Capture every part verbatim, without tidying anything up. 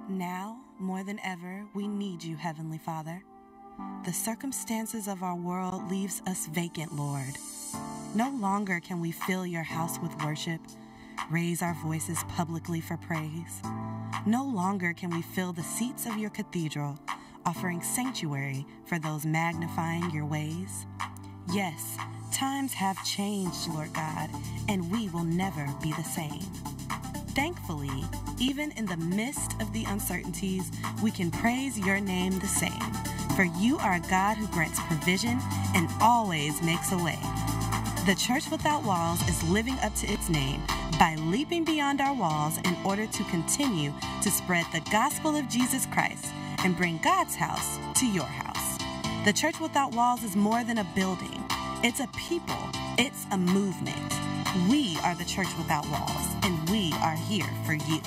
Now, more than ever, we need you, Heavenly Father. The circumstances of our world leaves us vacant, Lord. No longer can we fill your house with worship, raise our voices publicly for praise. No longer can we fill the seats of your cathedral, offering sanctuary for those magnifying your ways. Yes, times have changed, Lord God, and we will never be the same. Thankfully, even in the midst of the uncertainties, we can praise your name the same, for you are a God who grants provision and always makes a way. The Church Without Walls is living up to its name by leaping beyond our walls in order to continue to spread the gospel of Jesus Christ and bring God's house to your house. The Church Without Walls is more than a building. It's a people. It's a movement. We are the Church Without Walls, and we are here for you.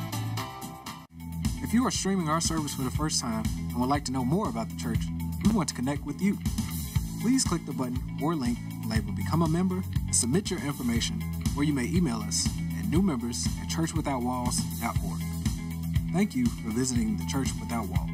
If you are streaming our service for the first time and would like to know more about the church, we want to connect with you. Please click the button or link labeled Become a Member and submit your information, or you may email us at newmembers at church without walls dot org. Thank you for visiting the Church Without Walls.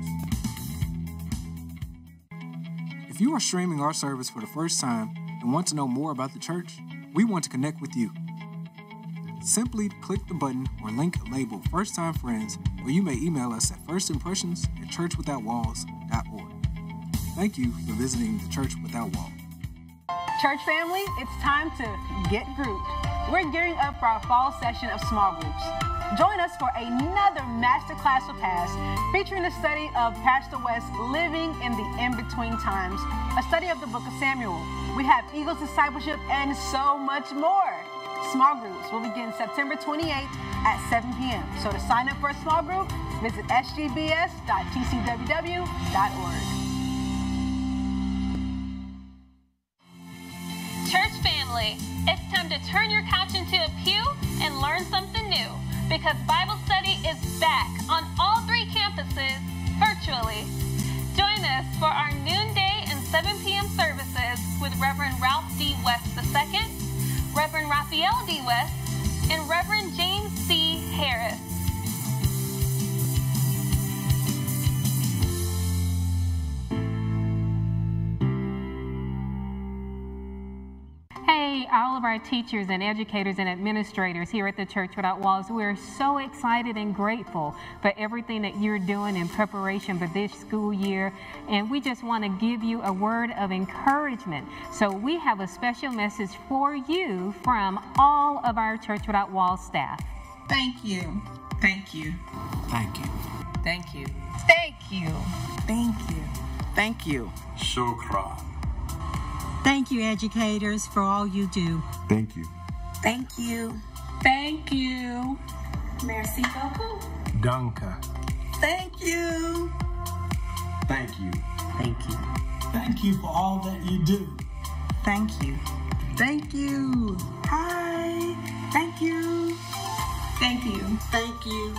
If you are streaming our service for the first time and want to know more about the church, we want to connect with you. Simply click the button or link labeled First Time Friends, or you may email us at firstimpressions at church without walls dot org. Thank you for visiting the Church Without Walls. Church family, it's time to get grouped. We're gearing up for our fall session of small groups. Join us for another masterclass with Past, featuring the study of Pastor West, Living in the In-Between Times, a study of the book of Samuel. We have Eagles Discipleship and so much more. Small groups will begin September twenty-eighth at seven p.m. So to sign up for a small group, visit s g b s dot t c w w dot org. Church family, it's time to turn your couch into a pew and learn something new, because Bible study is back on all three campuses virtually. Join us for our noonday and seven p.m. services with Reverend Ralph D. West the second, Reverend Raphael D. West, and Reverend James C. Harris. Hey, all of our teachers and educators and administrators here at the Church Without Walls, we're so excited and grateful for everything that you're doing in preparation for this school year. And we just want to give you a word of encouragement. So we have a special message for you from all of our Church Without Walls staff. Thank you. Thank you. Thank you. Thank you. Thank you. Thank you. Thank you. Shukran. Thank you, educators, for all you do. Thank you. Thank you. Thank you. Merci beaucoup. Danke. Thank you. Thank you. Thank you. Thank you for all that you do. Thank you. Thank you. Hi. Thank you. Thank you. Thank you.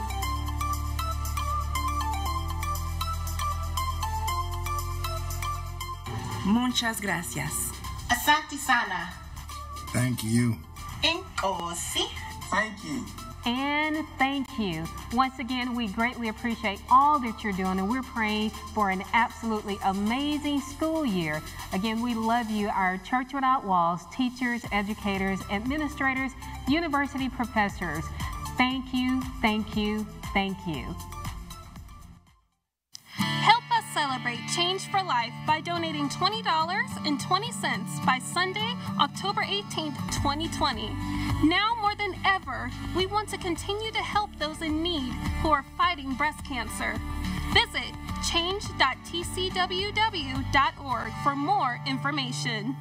Muchas gracias. Asante sana. Thank you. Inkosi. Thank you. And thank you. Once again, we greatly appreciate all that you're doing, and we're praying for an absolutely amazing school year. Again, we love you, our Church Without Walls teachers, educators, administrators, university professors. Thank you, thank you, thank you. Help us celebrate Change for Life by donating twenty dollars and twenty cents by Sunday, October eighteenth, twenty twenty. Now more than ever, we want to continue to help those in need who are fighting breast cancer. Visit change dot t c w w dot org for more information.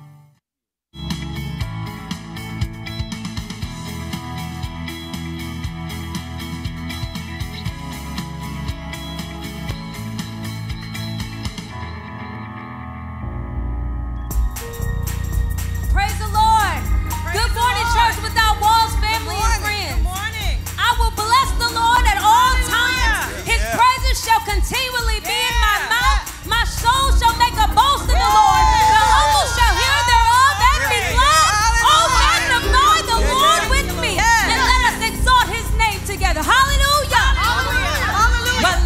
Praise the Lord. Praise Good morning, Lord. Church Without Walls, family and friends. Good morning. I will bless the Lord at all times. His yeah. praises shall continually yeah. be in my mouth. My soul shall make a boast in the Lord. The humble shall hear thereof and be glad. Oh, magnify the Lord with me. And let us exalt his name together. Hallelujah. Hallelujah. Hallelujah. But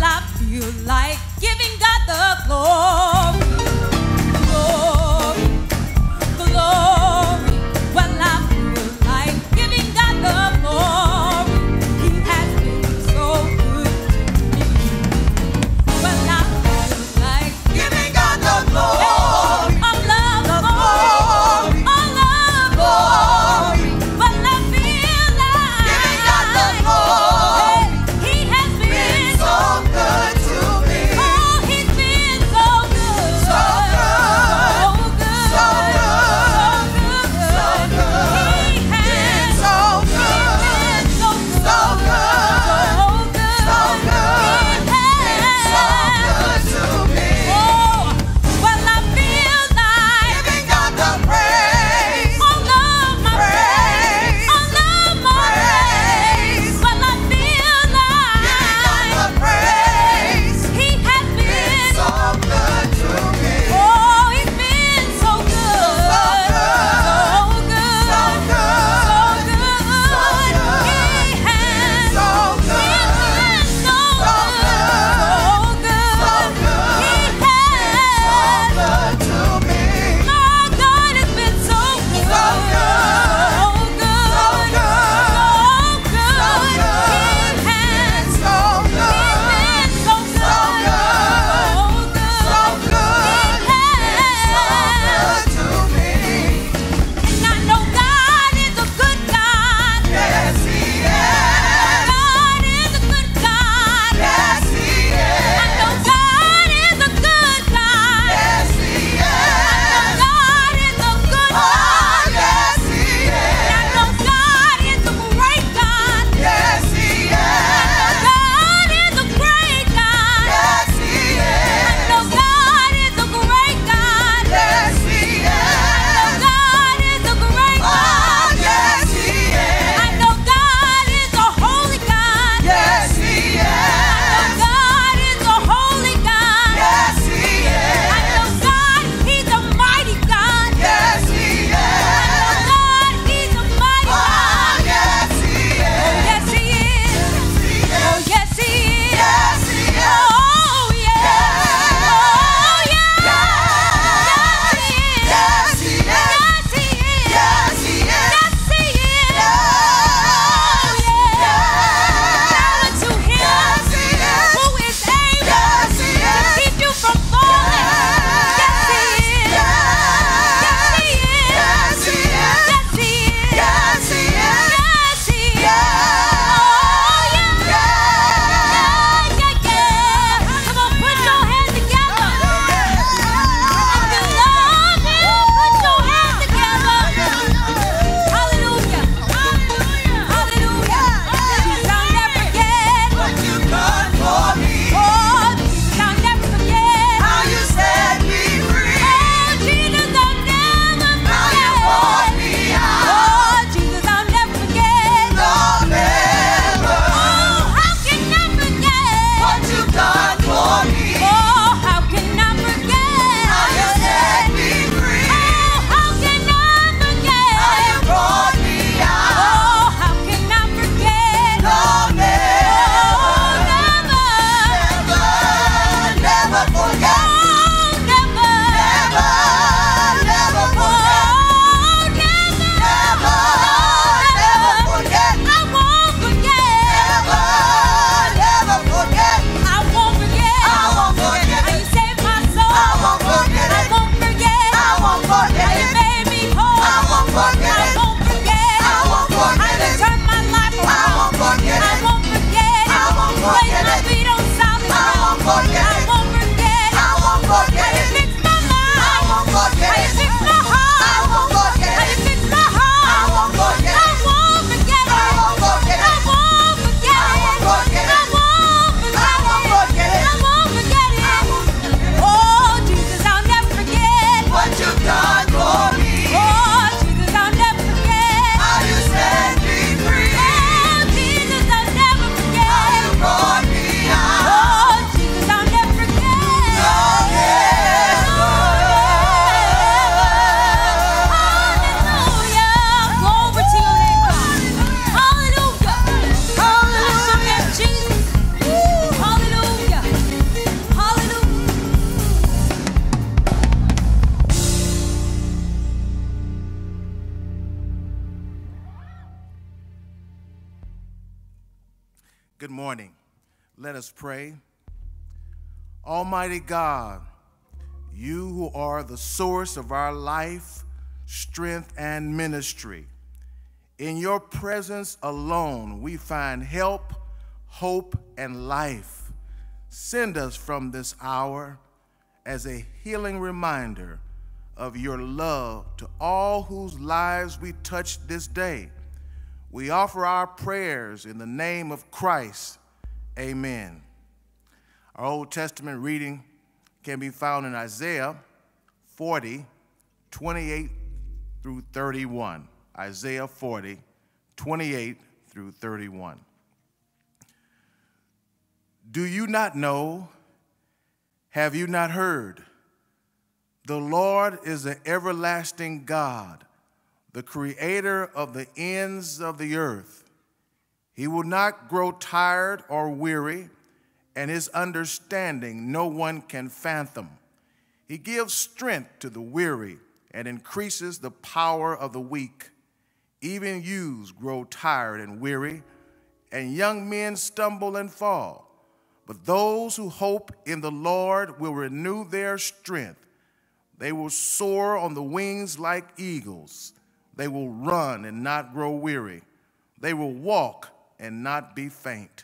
Good morning. Let us pray. Almighty God, you who are the source of our life, strength, and ministry, in your presence alone we find help, hope, and life. Send us from this hour as a healing reminder of your love to all whose lives we touch this day. We offer our prayers in the name of Christ. Amen. Our Old Testament reading can be found in Isaiah forty, twenty-eight through thirty-one. Isaiah forty, twenty-eight through thirty-one. Do you not know? Have you not heard? The Lord is the everlasting God, the creator of the ends of the earth. He will not grow tired or weary, and his understanding no one can fathom. He gives strength to the weary and increases the power of the weak. Even youths grow tired and weary, and young men stumble and fall. But those who hope in the Lord will renew their strength. They will soar on the wings like eagles. They will run and not grow weary. They will walk and not be faint.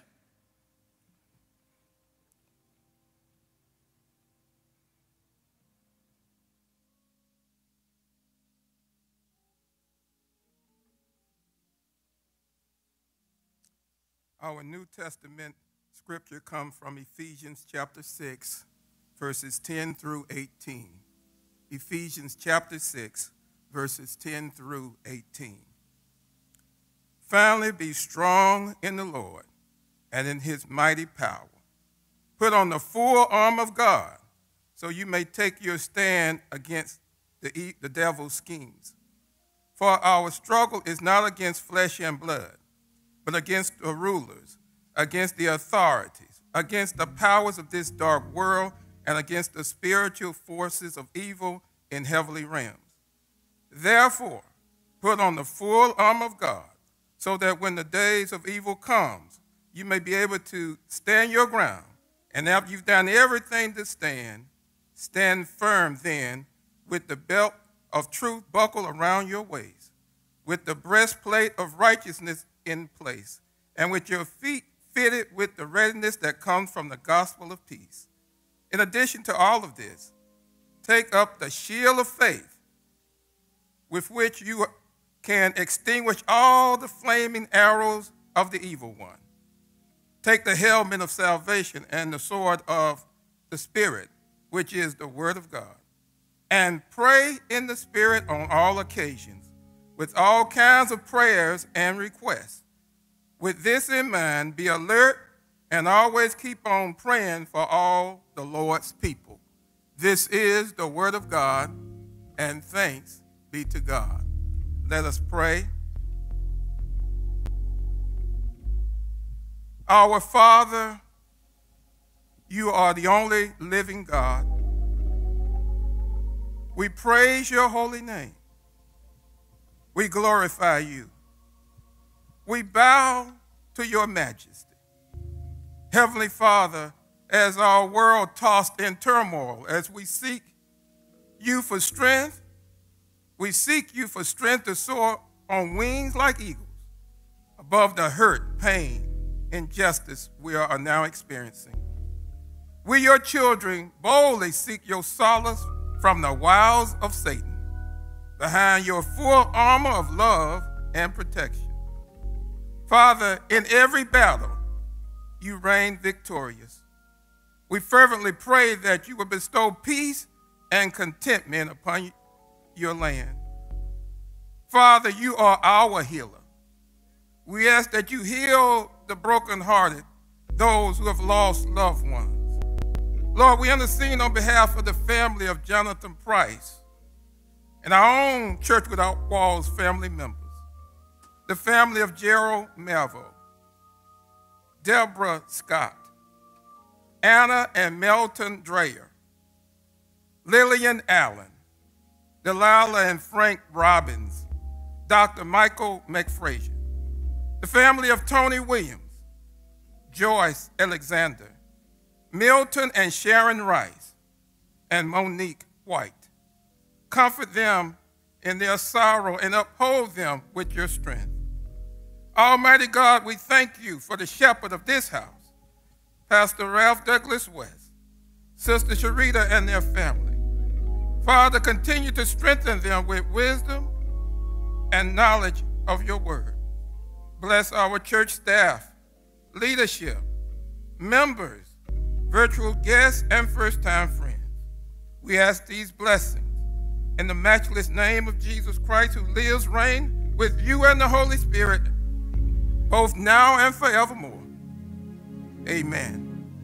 Our New Testament scripture comes from Ephesians chapter six, verses ten through eighteen. Ephesians chapter six, verses ten through eighteen. Finally, be strong in the Lord and in his mighty power. Put on the full armor of God so you may take your stand against the, the devil's schemes. For our struggle is not against flesh and blood, but against the rulers, against the authorities, against the powers of this dark world, and against the spiritual forces of evil in heavenly realms. Therefore, put on the full armor of God, so that when the days of evil comes, you may be able to stand your ground. And after you've done everything to stand, stand firm then, with the belt of truth buckled around your waist, with the breastplate of righteousness in place, and with your feet fitted with the readiness that comes from the gospel of peace. In addition to all of this, take up the shield of faith, with which you can extinguish all the flaming arrows of the evil one. Take the helmet of salvation and the sword of the Spirit, which is the word of God, and pray in the Spirit on all occasions, with all kinds of prayers and requests. With this in mind, be alert and always keep on praying for all the Lord's people. This is the word of God, and thanks be to God. Let us pray. Our Father, you are the only living God. We praise your holy name. We glorify you. We bow to your majesty. Heavenly Father, as our world tossed in turmoil, as we seek you for strength, we seek you for strength to soar on wings like eagles above the hurt, pain, injustice we are now experiencing. We, your children, boldly seek your solace from the wiles of Satan, behind your full armor of love and protection. Father, in every battle, you reign victorious. We fervently pray that you will bestow peace and contentment upon your land. Father, you are our healer. We ask that you heal the brokenhearted, those who have lost loved ones. Lord, we intercede on behalf of the family of Jonathan Price and our own Church Without Walls family members, the family of Gerald Melville, Deborah Scott, Anna and Melton Dreyer, Lillian Allen, Delilah and Frank Robbins, Doctor Michael McFrazier, the family of Tony Williams, Joyce Alexander, Milton and Sharon Rice, and Monique White. Comfort them in their sorrow and uphold them with your strength. Almighty God, we thank you for the shepherd of this house, Pastor Ralph Douglas West, Sister Sharita and their family. Father, continue to strengthen them with wisdom and knowledge of your word. Bless our church staff, leadership, members, virtual guests, and first-time friends. We ask these blessings in the matchless name of Jesus Christ, who lives, reigns with you and the Holy Spirit, both now and forevermore. Amen.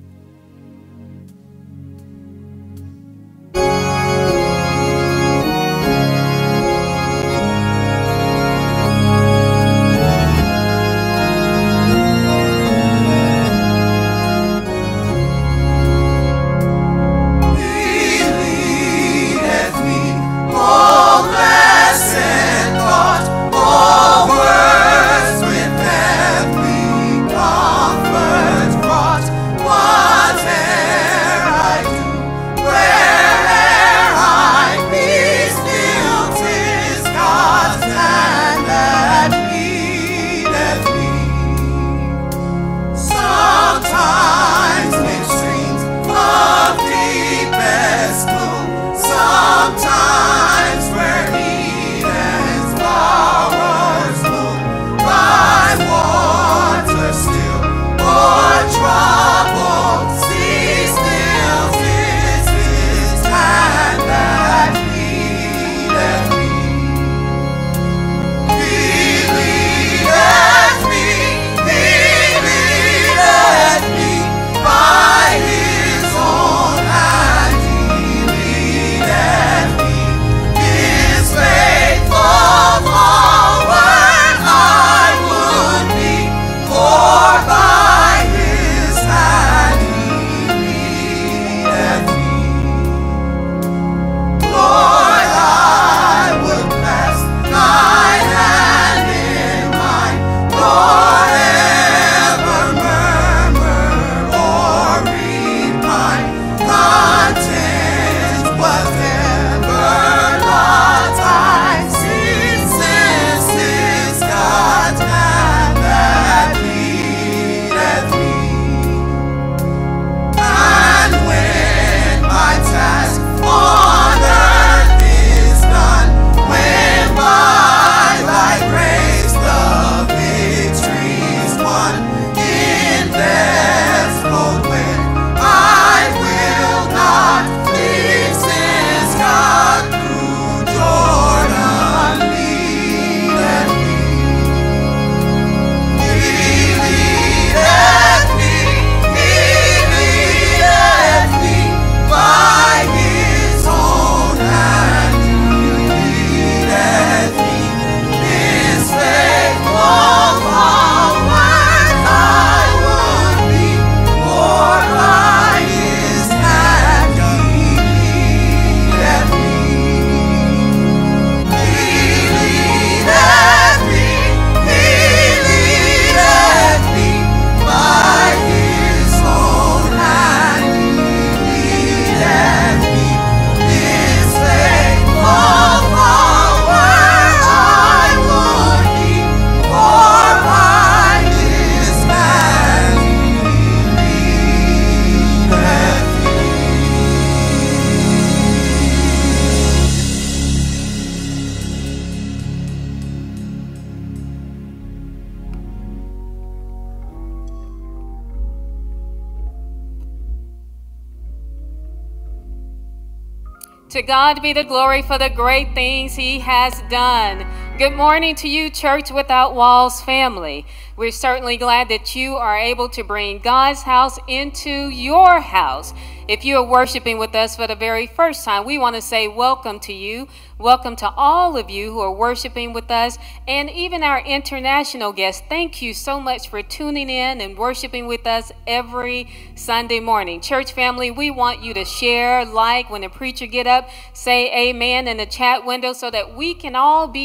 To God be the glory for the great things he has done. Good morning to you, Church Without Walls family. We're certainly glad that you are able to bring God's house into your house. If you are worshiping with us for the very first time, we want to say welcome to you. Welcome to all of you who are worshiping with us, and even our international guests. Thank you so much for tuning in and worshiping with us every Sunday morning. Church family, we want you to share, like, when the preacher get up, say amen in the chat window so that we can all be in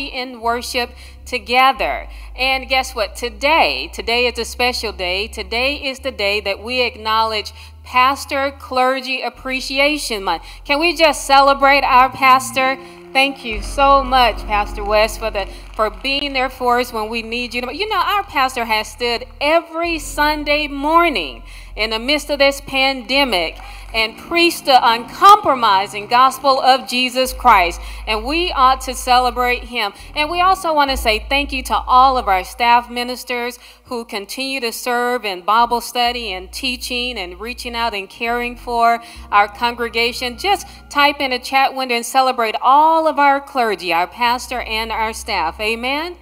worship together. And guess what? Today, today is a special day. Today is the day that we acknowledge Pastor Clergy Appreciation Month. Can we just celebrate our pastor? Thank you so much, Pastor West, for the for being there for us when we need you. You know, our pastor has stood every Sunday morning in the midst of this pandemic and preached the uncompromising gospel of Jesus Christ. And we ought to celebrate him. And we also want to say thank you to all of our staff ministers who continue to serve in Bible study and teaching and reaching out and caring for our congregation. Just type in a chat window and celebrate all of our clergy, our pastor and our staff. Amen.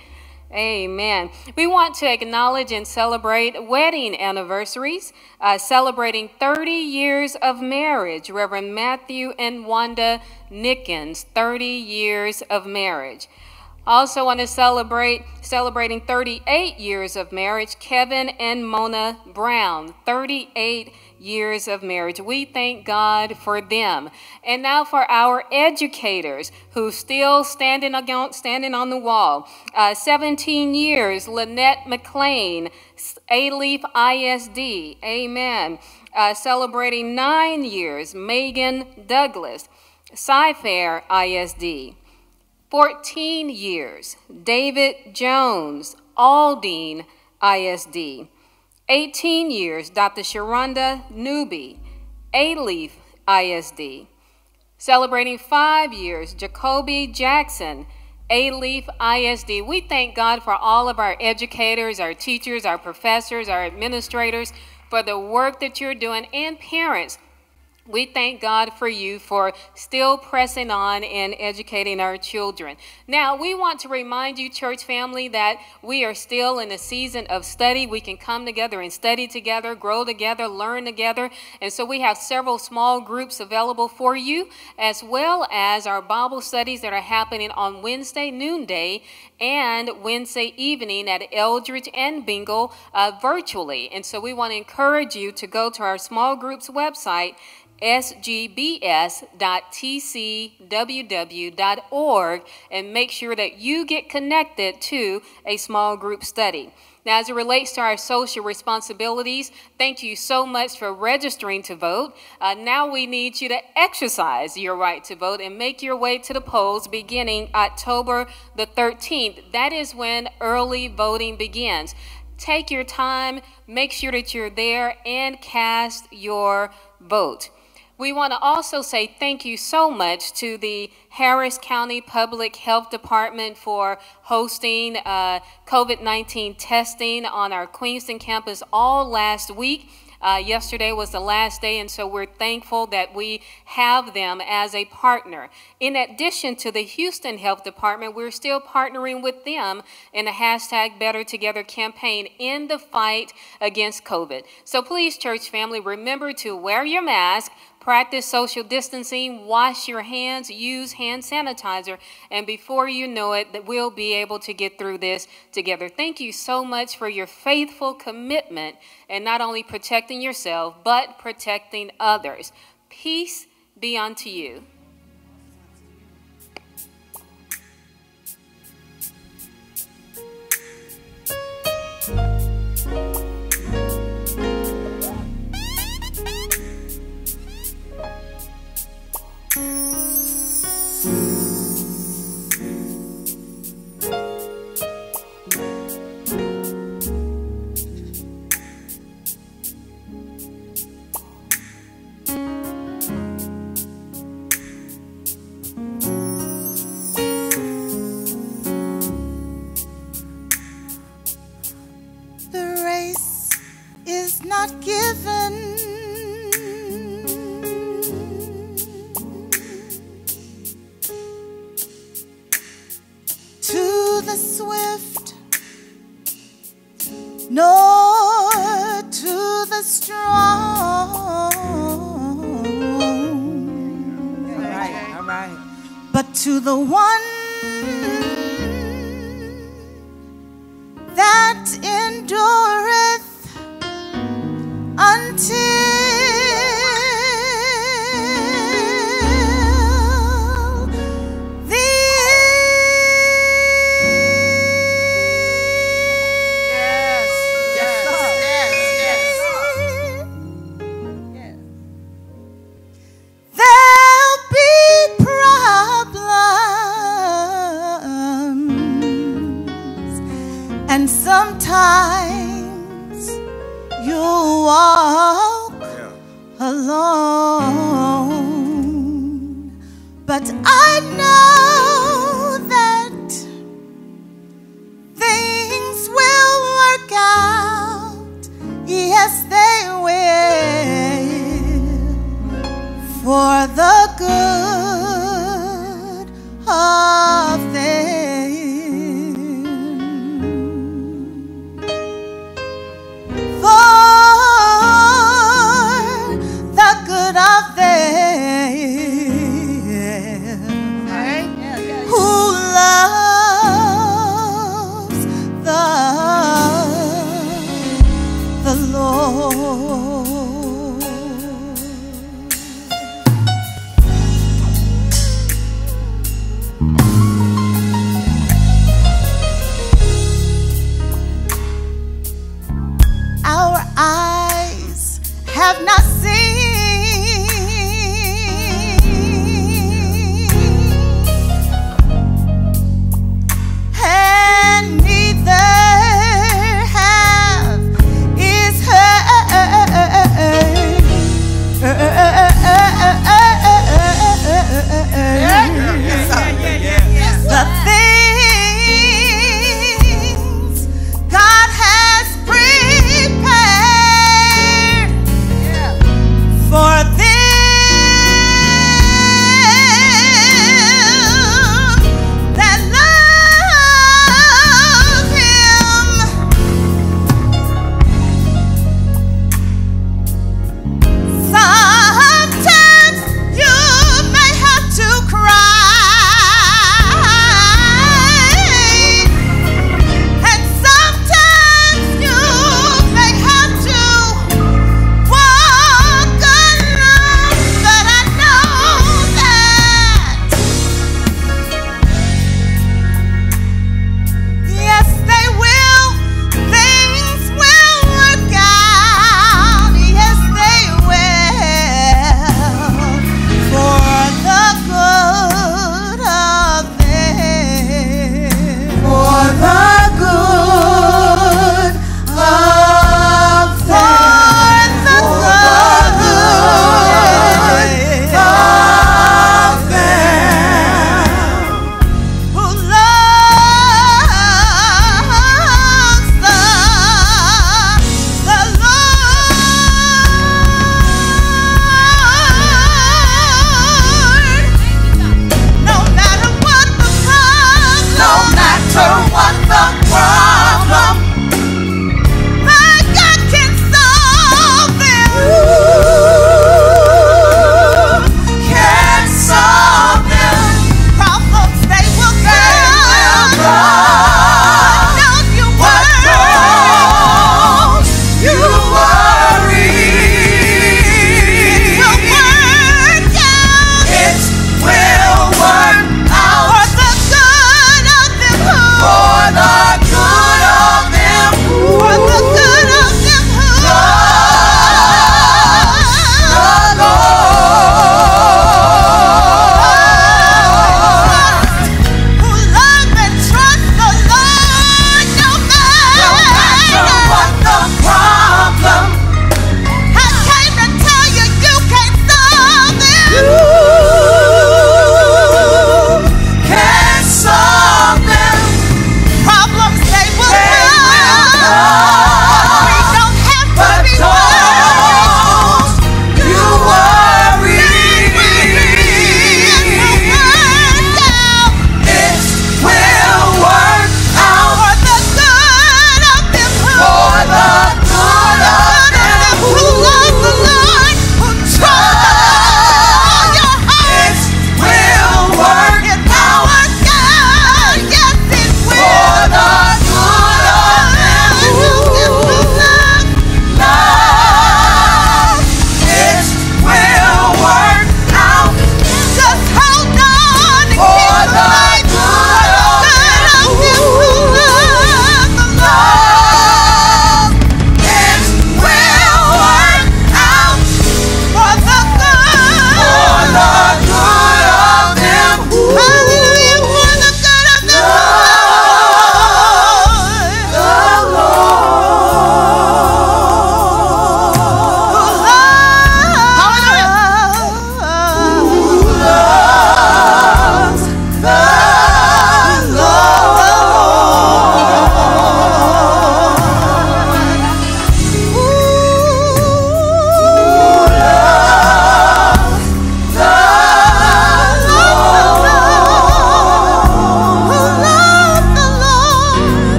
Amen. We want to acknowledge and celebrate wedding anniversaries, uh, celebrating thirty years of marriage. Reverend Matthew and Wanda Nickens, thirty years of marriage. Also want to celebrate, celebrating thirty-eight years of marriage, Kevin and Mona Brown, thirty-eight years of marriage. We thank God for them. And now for our educators who still standing on, standing on the wall. Uh, seventeen years, Lynette McLean, Alief I S D, amen. Uh, celebrating nine years, Megan Douglas, Sci-Fair I S D. fourteen years, David Jones, Aldine I S D. eighteen years, Doctor Sharonda Newby, Alief I S D. Celebrating five years, Jacoby Jackson, Alief I S D. We thank God for all of our educators, our teachers, our professors, our administrators, for the work that you're doing, and parents. We thank God for you for still pressing on and educating our children. Now, we want to remind you, church family, that we are still in a season of study. We can come together and study together, grow together, learn together. And so we have several small groups available for you, as well as our Bible studies that are happening on Wednesday noonday and Wednesday evening at Eldridge and Bingle uh, virtually. And so we want to encourage you to go to our small groups website, s g b s dot t c w w dot org, and make sure that you get connected to a small group study. Now, as it relates to our social responsibilities, thank you so much for registering to vote. Uh, now we need you to exercise your right to vote and make your way to the polls beginning October the thirteenth. That is when early voting begins. Take your time, make sure that you're there, and cast your vote. We want to also say thank you so much to the Harris County Public Health Department for hosting uh, COVID nineteen testing on our Queenston campus all last week. Uh, yesterday was the last day, and so we're thankful that we have them as a partner. In addition to the Houston Health Department, we're still partnering with them in the hashtag Better Together campaign in the fight against COVID. So please, church family, remember to wear your mask, practice social distancing, wash your hands, use hand sanitizer, and before you know it, that we'll be able to get through this together. Thank you so much for your faithful commitment and not only protecting yourself, but protecting others. Peace be unto you. To the one that endureth until the And sometimes you walk alone. But I know that things will work out. Yes, they will. For the good of them. Good of them.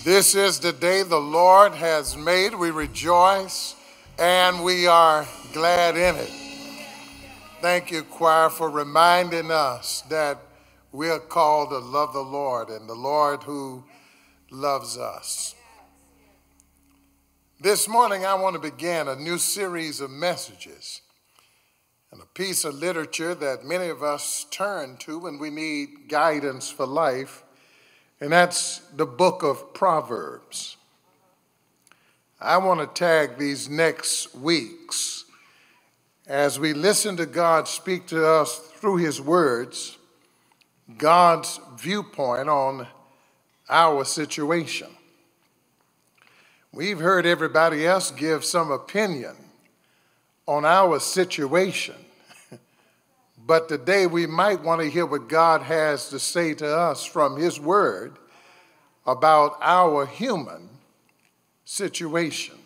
This is the day the Lord has made. We rejoice and we are glad in it. Thank you, choir, for reminding us that we are called to love the Lord and the Lord who loves us. This morning, I want to begin a new series of messages and a piece of literature that many of us turn to when we need guidance for life, and that's the book of Proverbs. I want to tag these next weeks as we listen to God speak to us through his words, God's viewpoint on our situation. We've heard everybody else give some opinion on our situation, but today we might want to hear what God has to say to us from his word about our human situation.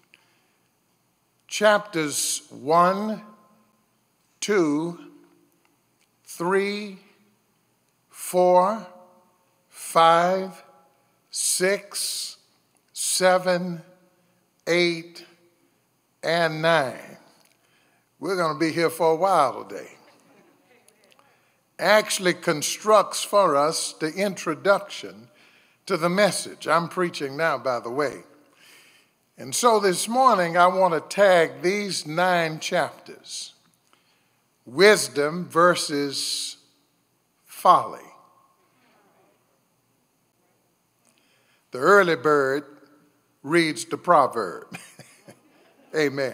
Chapters one, two, three, four, five, six, seven, eight, and nine. We're going to be here for a while today. Actually constructs for us the introduction to the message. I'm preaching now, by the way. And so this morning, I want to tag these nine chapters: wisdom versus folly. The early bird reads the proverb. Amen.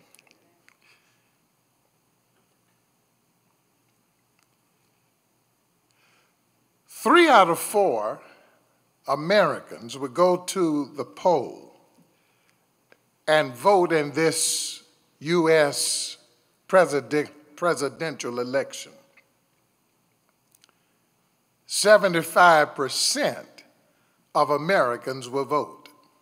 Three out of four Americans would go to the poll and vote in this U S president, presidential election. seventy-five percent of Americans will vote.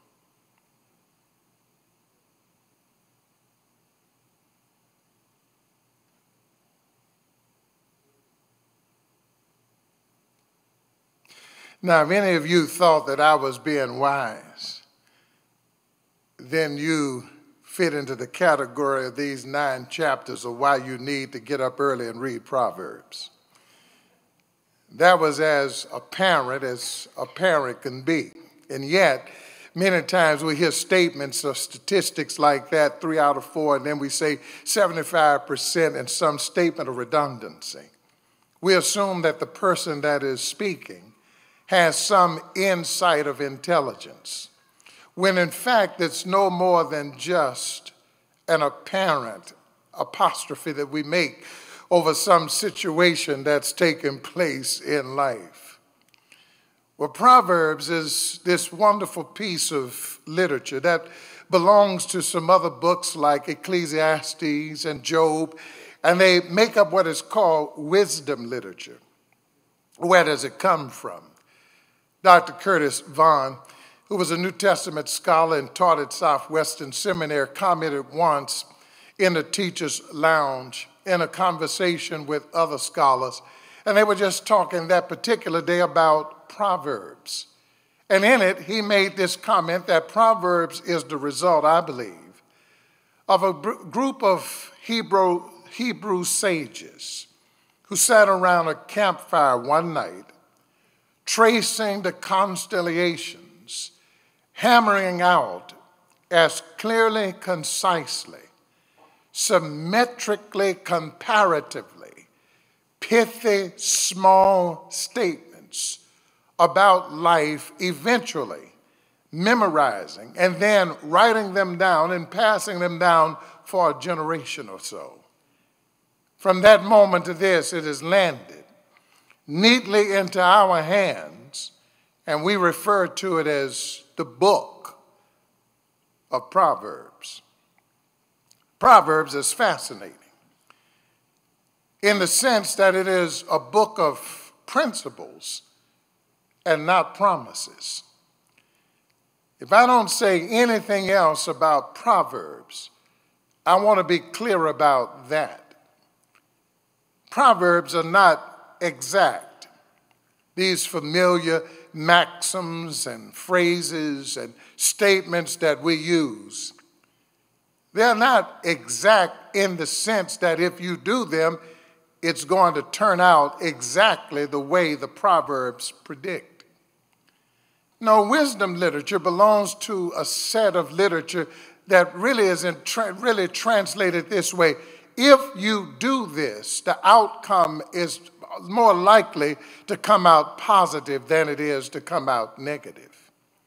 Now, if any of you thought that I was being wise, then you fit into the category of these nine chapters of why you need to get up early and read Proverbs. That was as apparent as a parent can be. And yet, many times we hear statements of statistics like that, three out of four, and then we say seventy-five percent and some statement of redundancy. We assume that the person that is speaking has some insight of intelligence, when in fact it's no more than just an apparent apostrophe that we make over some situation that's taken place in life. Well, Proverbs is this wonderful piece of literature that belongs to some other books like Ecclesiastes and Job, and they make up what is called wisdom literature. Where does it come from? Doctor Curtis Vaughan, who was a New Testament scholar and taught at Southwestern Seminary, commented once in a teacher's lounge in a conversation with other scholars, and they were just talking that particular day about Proverbs. And in it, he made this comment that Proverbs is the result, I believe, of a group of Hebrew, Hebrew sages who sat around a campfire one night, tracing the constellations, hammering out as clearly, concisely, symmetrically, comparatively, pithy, small statements about life, eventually memorizing and then writing them down and passing them down for a generation or so. From that moment to this, it has landed neatly into our hands, and we refer to it as the book of Proverbs. Proverbs is fascinating in the sense that it is a book of principles and not promises. If I don't say anything else about Proverbs, I want to be clear about that. Proverbs are not exact. These familiar maxims and phrases and statements that we use. They're not exact in the sense that if you do them, it's going to turn out exactly the way the Proverbs predict. No, wisdom literature belongs to a set of literature that really isn't tra- really translated this way. If you do this, the outcome is more likely to come out positive than it is to come out negative.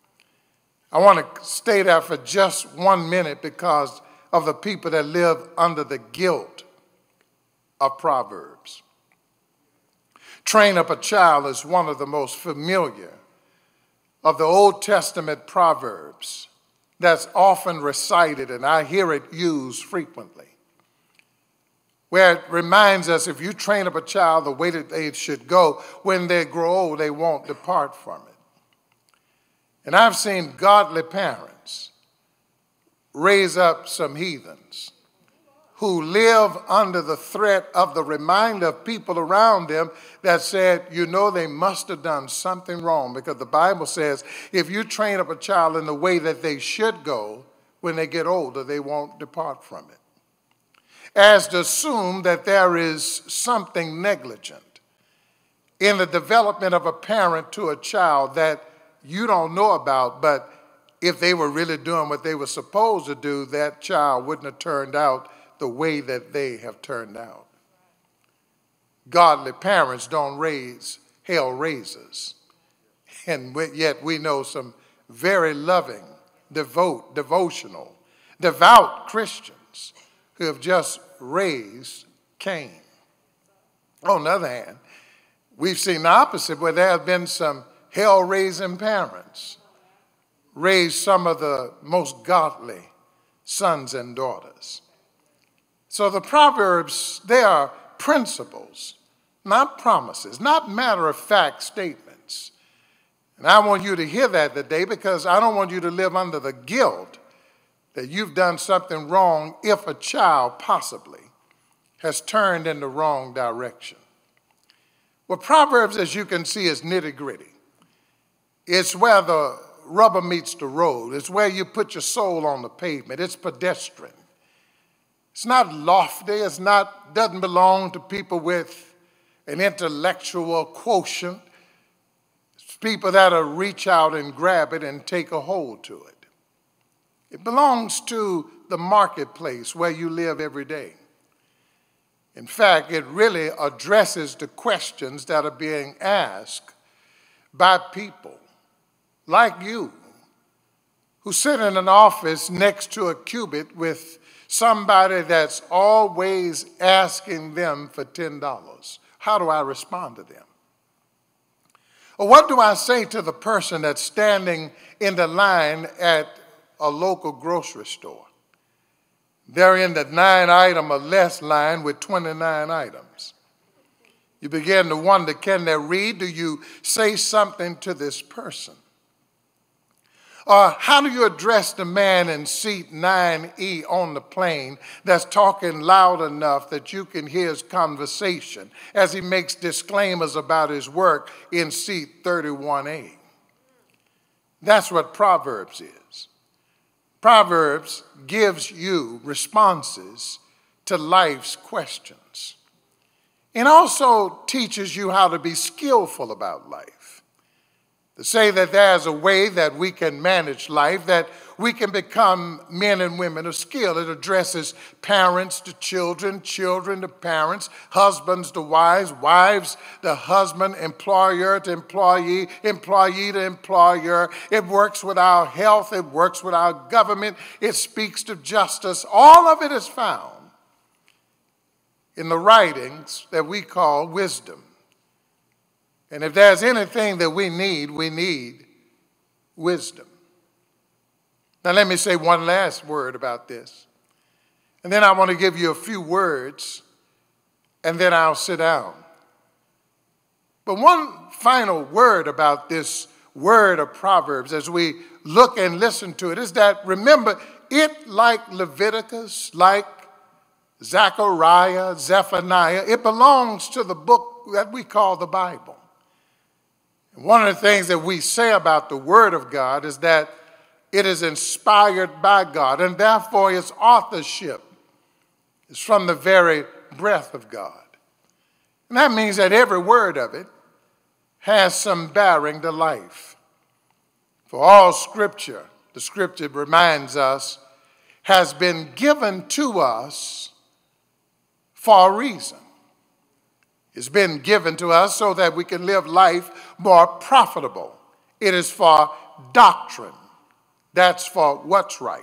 I want to stay there for just one minute because of the people that live under the guilt of Proverbs. Train up a child is one of the most familiar of the Old Testament proverbs that's often recited, and I hear it used frequently, where it reminds us if you train up a child the way that they should go, when they grow old, they won't depart from it. And I've seen godly parents raise up some heathens who live under the threat of the reminder of people around them that said, you know, they must have done something wrong, because the Bible says if you train up a child in the way that they should go, when they get older, they won't depart from it. As to assume that there is something negligent in the development of a parent to a child that you don't know about, but if they were really doing what they were supposed to do, that child wouldn't have turned out the way that they have turned out. Godly parents don't raise hell raisers, and yet we know some very loving, devout, devotional, devout Christians who have just raised Cain. On the other hand, we've seen the opposite, where there have been some hell-raising parents raise some of the most godly sons and daughters. So the Proverbs, they are principles, not promises, not matter-of-fact statements. And I want you to hear that today, because I don't want you to live under the guilt that you've done something wrong if a child possibly has turned in the wrong direction. Well, Proverbs, as you can see, is nitty-gritty. It's where the rubber meets the road. It's where you put your soul on the pavement. It's pedestrian. It's not lofty. It's not, doesn't belong to people with an intellectual quotient. It's people that'll reach out and grab it and take a hold to it. It belongs to the marketplace where you live every day. In fact, it really addresses the questions that are being asked by people like you who sit in an office next to a cubit with somebody that's always asking them for ten dollars. How do I respond to them? Or what do I say to the person that's standing in the line at a local grocery store? They're in the nine item or less line with twenty-nine items. You begin to wonder, can they read? Do you say something to this person? Or how do you address the man in seat nine E on the plane that's talking loud enough that you can hear his conversation as he makes disclaimers about his work in seat thirty-one A? That's what Proverbs is. Proverbs gives you responses to life's questions. It also teaches you how to be skillful about life. To say that there's a way that we can manage life, that we can become men and women of skill. It addresses parents to children, children to parents, husbands to wives, wives to husband, employer to employee, employee to employer. It works with our health. It works with our government. It speaks to justice. All of it is found in the writings that we call wisdom. And if there's anything that we need, we need wisdom. Now let me say one last word about this. And then I want to give you a few words, and then I'll sit down. But one final word about this word of Proverbs as we look and listen to it is that, remember, it, like Leviticus, like Zechariah, Zephaniah, it belongs to the book that we call the Bible. One of the things that we say about the Word of God is that it is inspired by God, and therefore its authorship is from the very breath of God. And that means that every word of it has some bearing to life. For all Scripture, the Scripture reminds us, has been given to us for a reason. It's been given to us so that we can live life more profitable. It is for doctrine. That's for what's right.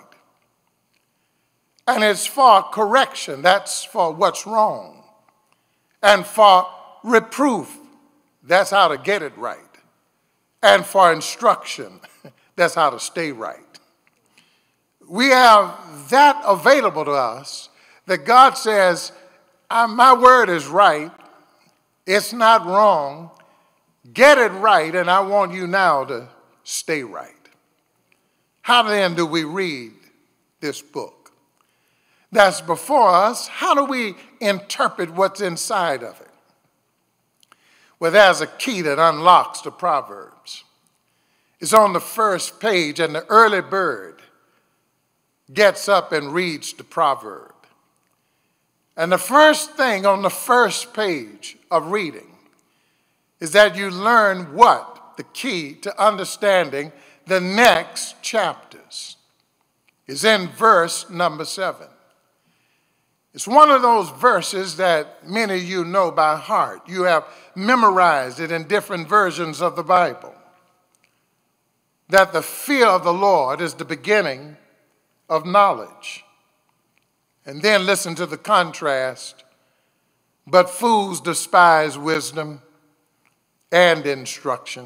And it's for correction. That's for what's wrong. And for reproof. That's how to get it right. And for instruction. That's how to stay right. We have that available to us that God says, my word is right. It's not wrong. Get it right, and I want you now to stay right. How then do we read this book that's before us? How do we interpret what's inside of it? Well, there's a key that unlocks the Proverbs. It's on the first page, and the early bird gets up and reads the proverb. And the first thing on the first page of reading is that you learn what? The key to understanding the next chapters is in verse number seven. It's one of those verses that many of you know by heart. You have memorized it in different versions of the Bible. That the fear of the Lord is the beginning of knowledge. And then listen to the contrast. But fools despise wisdom and instruction.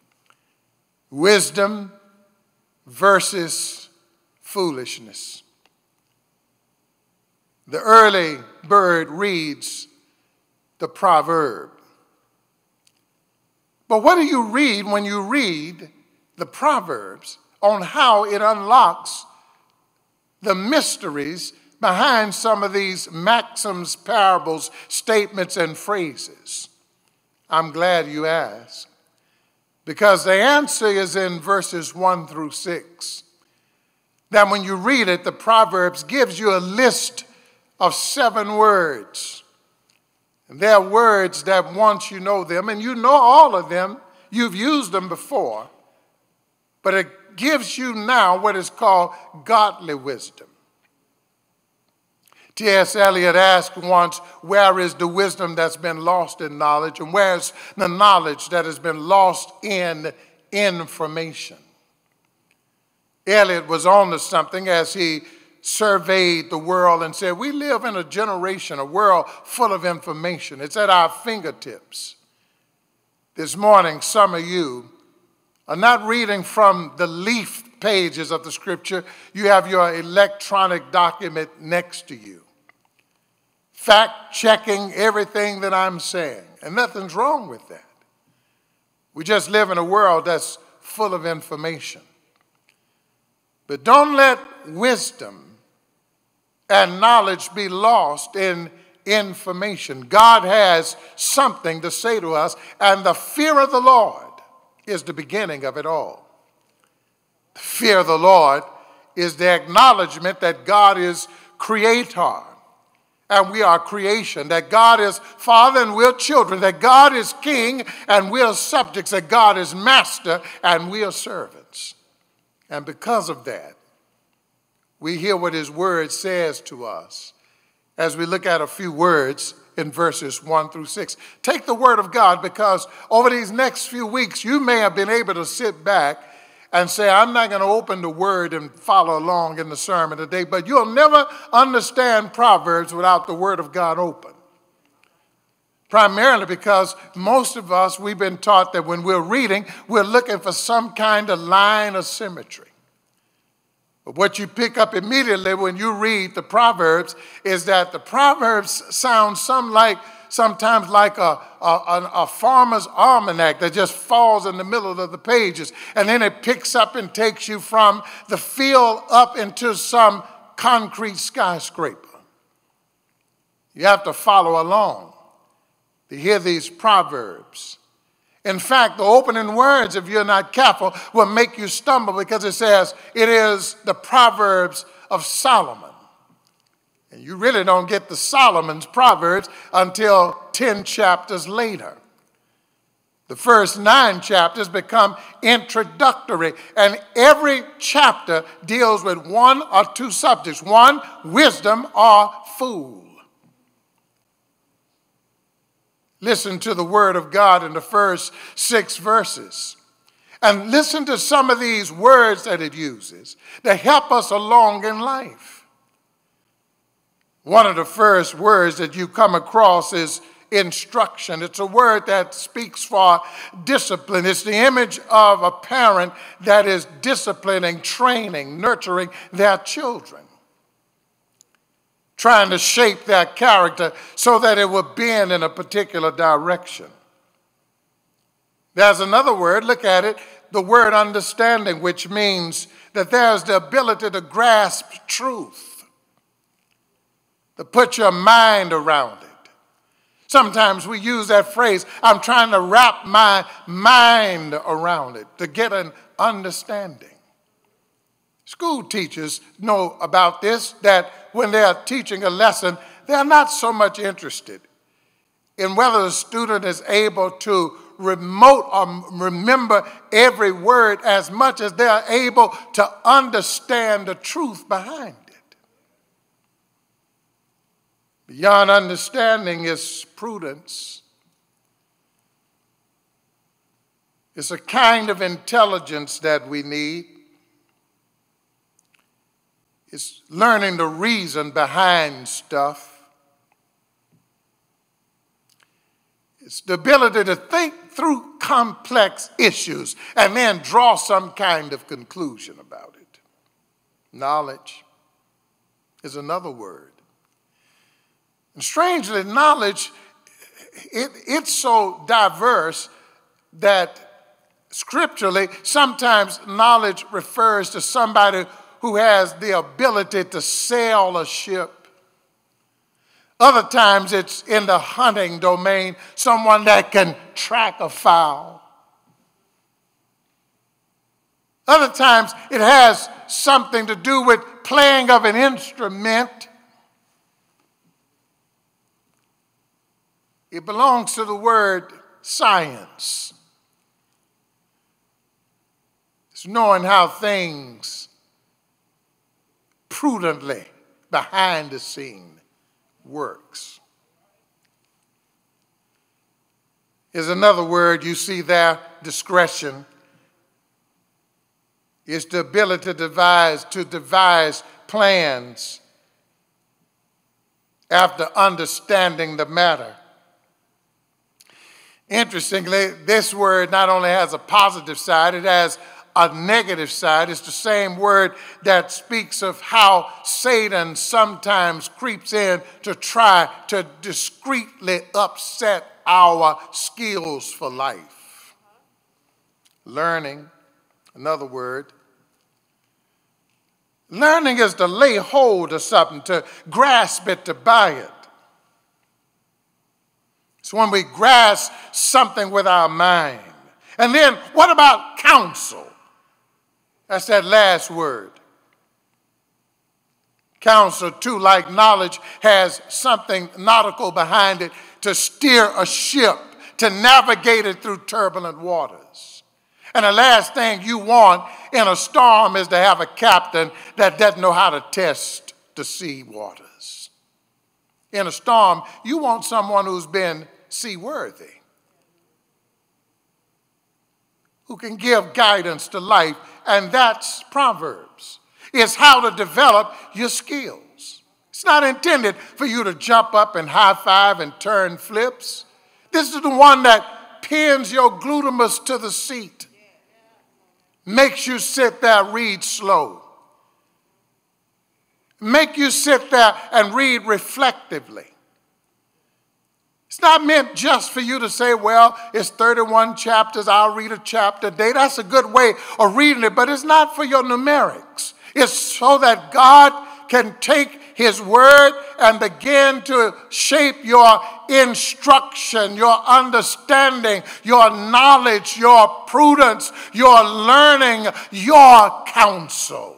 Wisdom versus foolishness. The early bird reads the proverb. But what do you read when you read the Proverbs on how it unlocks the mysteries behind some of these maxims, parables, statements, and phrases? I'm glad you asked, because the answer is in verses one through six. That when you read it, the Proverbs gives you a list of seven words. And they're words that once you know them, and you know all of them, you've used them before, but it gives you now what is called godly wisdom. T S Eliot asked once, where is the wisdom that's been lost in knowledge, and where's the knowledge that has been lost in information? Eliot was on to something as he surveyed the world and said, we live in a generation, a world full of information. It's at our fingertips. This morning, some of you are not reading from the leaf pages of the Scripture. You have your electronic document next to you, fact-checking everything that I'm saying. And nothing's wrong with that. We just live in a world that's full of information. But don't let wisdom and knowledge be lost in information. God has something to say to us, and the fear of the Lord is the beginning of it all. The fear of the Lord is the acknowledgement that God is creator and we are creation, that God is Father and we're children, that God is King and we're subjects, that God is Master and we are servants. And because of that, we hear what His Word says to us as we look at a few words in verses one through six. Take the Word of God, because over these next few weeks, you may have been able to sit back and say, I'm not going to open the Word and follow along in the sermon today, but you'll never understand Proverbs without the Word of God open. Primarily because most of us, we've been taught that when we're reading, we're looking for some kind of line of symmetry. But what you pick up immediately when you read the Proverbs is that the Proverbs sound some like, sometimes like a, a, a farmer's almanac that just falls in the middle of the pages. And then it picks up and takes you from the field up into some concrete skyscraper. You have to follow along to hear these Proverbs In fact, the opening words, if you're not careful, will make you stumble because it says it is the Proverbs of Solomon. And you really don't get the Solomon's Proverbs until ten chapters later. The first nine chapters become introductory, and every chapter deals with one or two subjects. One, wisdom or fool. Listen to the word of God in the first six verses. And listen to some of these words that it uses to help us along in life. One of the first words that you come across is instruction. It's a word that speaks for discipline. It's the image of a parent that is disciplining, training, nurturing their children, trying to shape their character so that it will bend in a particular direction. There's another word, look at it, the word understanding, which means that there's the ability to grasp truth, to put your mind around it. Sometimes we use that phrase, I'm trying to wrap my mind around it, to get an understanding. School teachers know about this, that when they're teaching a lesson, they're not so much interested in whether the student is able to remote or remember every word as much as they're able to understand the truth behind it. Beyond understanding is prudence. It's a kind of intelligence that we need. It's learning the reason behind stuff. It's the ability to think through complex issues and then draw some kind of conclusion about it. Knowledge is another word. And strangely, knowledge, it, it's so diverse that scripturally, sometimes knowledge refers to somebody who has the ability to sail a ship. Other times it's in the hunting domain, someone that can track a fowl. Other times it has something to do with playing of an instrument. It belongs to the word science. It's knowing how things prudently behind the scene works. Is another word you see there, discretion. It's the ability to devise, to devise plans after understanding the matter. Interestingly, this word not only has a positive side, it has a negative side. It's the same word that speaks of how Satan sometimes creeps in to try to discreetly upset our skills for life. Learning, another word. Learning is to lay hold of something, to grasp it, to buy it. It's when we grasp something with our mind. And then what about counsel? That's that last word. Counsel, too, like knowledge, has something nautical behind it, to steer a ship, to navigate it through turbulent waters. And the last thing you want in a storm is to have a captain that doesn't know how to test the sea waters. In a storm, you want someone who's been seaworthy, who can give guidance to life, and that's Proverbs. It's how to develop your skills. It's not intended for you to jump up and high five and turn flips. This is the one that pins your gluteus to the seat, makes you sit there, read slow, make you sit there and read reflectively. It's not meant just for you to say, well, it's thirty-one chapters, I'll read a chapter a day. That's a good way of reading it, but it's not for your numerics. It's so that God can take his word and begin to shape your instruction, your understanding, your knowledge, your prudence, your learning, your counsel.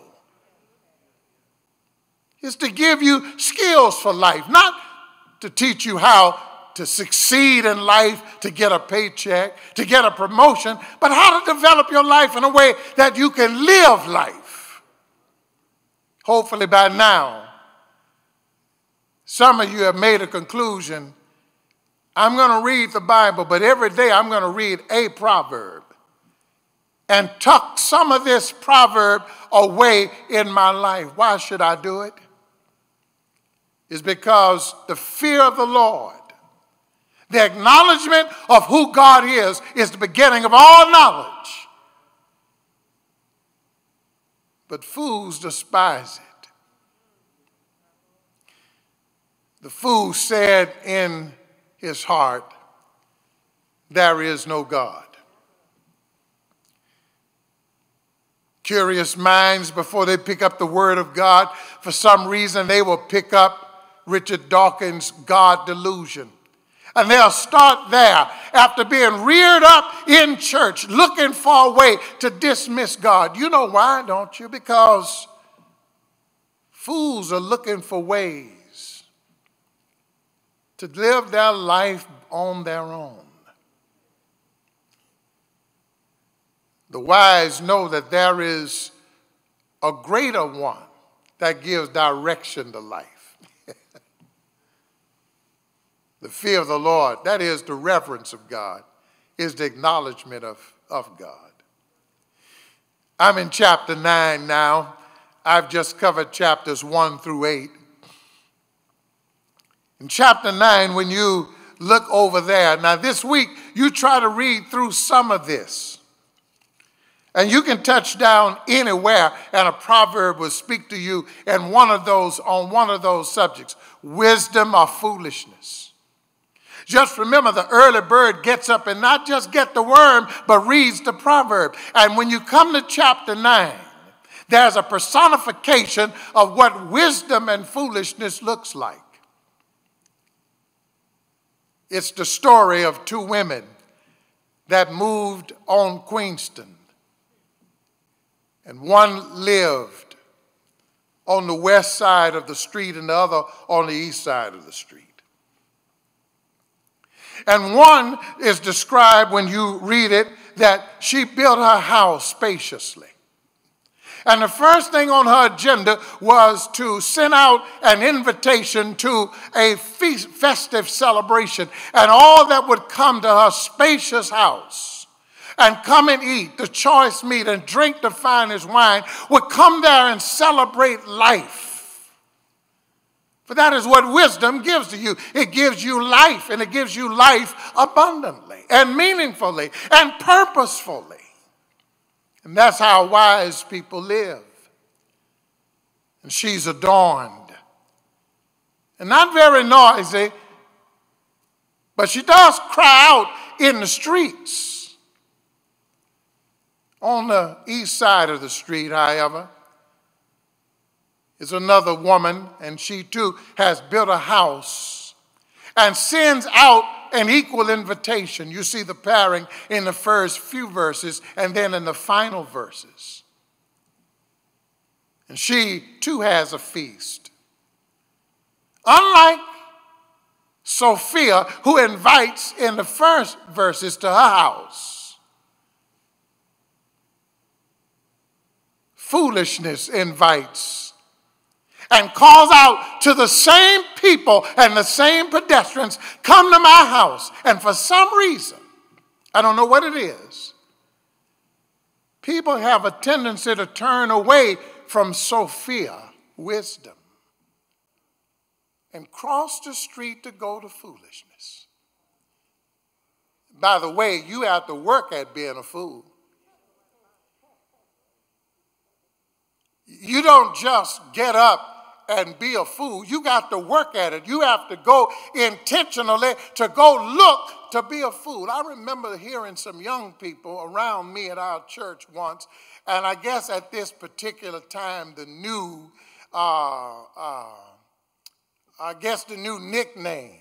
It's to give you skills for life, not to teach you how to succeed in life, to get a paycheck, to get a promotion, but how to develop your life in a way that you can live life. Hopefully by now, some of you have made a conclusion. I'm going to read the Bible, but every day I'm going to read a proverb and tuck some of this proverb away in my life. Why should I do it? It's because the fear of the Lord, the acknowledgement of who God is, is the beginning of all knowledge. But fools despise it. The fool said in his heart, there is no God. Curious minds, before they pick up the word of God, for some reason they will pick up Richard Dawkins' God delusion. And they'll start there after being reared up in church, looking for a way to dismiss God. You know why, don't you? Because fools are looking for ways to live their life on their own. The wise know that there is a greater one that gives direction to life. The fear of the Lord, that is the reverence of God, is the acknowledgement of, of God. I'm in chapter nine now. I've just covered chapters one through eight. In chapter nine, when you look over there, now this week, you try to read through some of this. And you can touch down anywhere and a proverb will speak to you in one of those, on one of those subjects, wisdom or foolishness. Just remember, the early bird gets up and not just get the worm, but reads the proverb. And when you come to chapter nine, there's a personification of what wisdom and foolishness looks like. It's the story of two women that moved on Queenston. And one lived on the west side of the street and the other on the east side of the street. And one is described when you read it that she built her house spaciously. And the first thing on her agenda was to send out an invitation to a feast, festive celebration. And all that would come to her spacious house and come and eat the choice meat and drink the finest wine would come there and celebrate life. For that is what wisdom gives to you. It gives you life, and it gives you life abundantly and meaningfully and purposefully. And that's how wise people live. And she's adorned. And not very noisy, but she does cry out in the streets. On the east side of the street, however, is another woman, and she too has built a house and sends out an equal invitation. You see the pairing in the first few verses and then in the final verses. And she too has a feast. Unlike Sophia, who invites in the first verses to her house, foolishness invites and calls out to the same people and the same pedestrians, come to my house. And for some reason, I don't know what it is, people have a tendency to turn away from Sophia, wisdom, and cross the street to go to foolishness. By the way, you have to work at being a fool. You don't just get up and be a fool. You got to work at it. You have to go intentionally to go look to be a fool. I remember hearing some young people around me at our church once, and I guess at this particular time, the new uh, uh, I guess the new nickname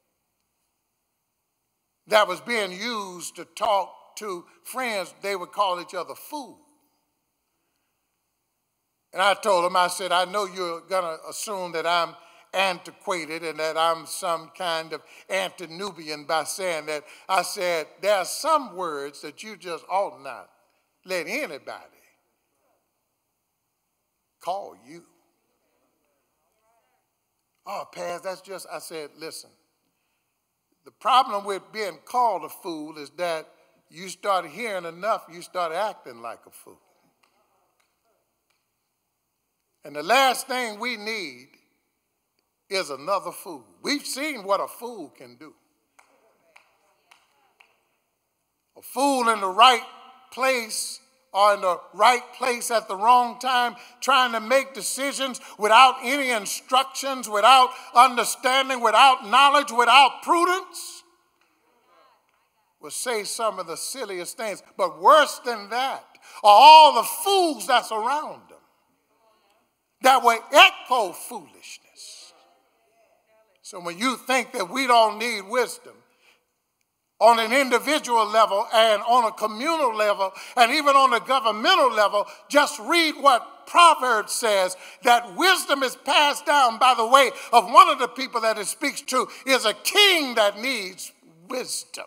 that was being used to talk to friends. They would call each other fool. And I told them, I said, I know you're going to assume that I'm antiquated and that I'm some kind of antinubian by saying that. I said, there are some words that you just ought not let anybody call you. Oh, Paz, that's just, I said, listen, the problem with being called a fool is that you start hearing enough, you start acting like a fool. And the last thing we need is another fool. We've seen what a fool can do. A fool in the right place or in the right place at the wrong time, trying to make decisions without any instructions, without understanding, without knowledge, without prudence, will say some of the silliest things. But worse than that are all the fools that's around them that will echo foolishness. So when you think that we don't need wisdom, on an individual level and on a communal level and even on a governmental level, just read what Proverbs says, that wisdom is passed down by the way of one of the people that it speaks to is a king that needs wisdom.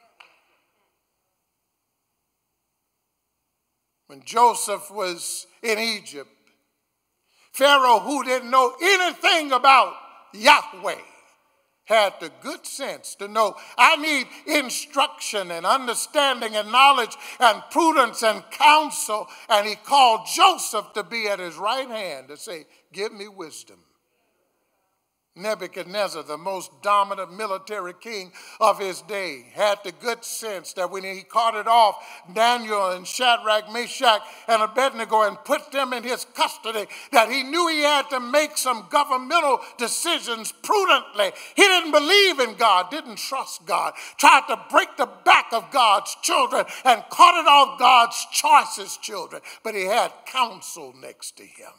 When Joseph was in Egypt, Pharaoh, who didn't know anything about Yahweh, had the good sense to know I need instruction and understanding and knowledge and prudence and counsel. And he called Joseph to be at his right hand to say, give me wisdom. Nebuchadnezzar, the most dominant military king of his day, had the good sense that when he carted off Daniel and Shadrach, Meshach, and Abednego and put them in his custody, that he knew he had to make some governmental decisions prudently. He didn't believe in God, didn't trust God, tried to break the back of God's children and carted off God's choicest children, but he had counsel next to him.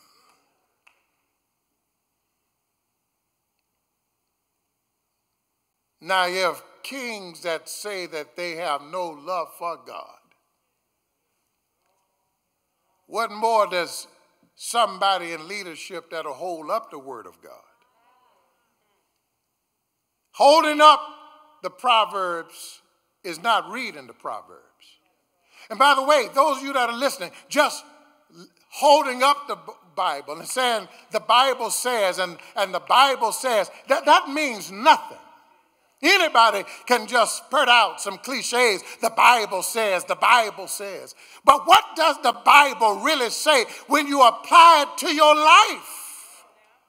Now you have kings that say that they have no love for God. What more does somebody in leadership that'll hold up the word of God? Holding up the Proverbs is not reading the Proverbs. And by the way, those of you that are listening, just holding up the Bible and saying the Bible says and, and the Bible says, that, that means nothing. Anybody can just spurt out some cliches. The Bible says, the Bible says. But what does the Bible really say when you apply it to your life?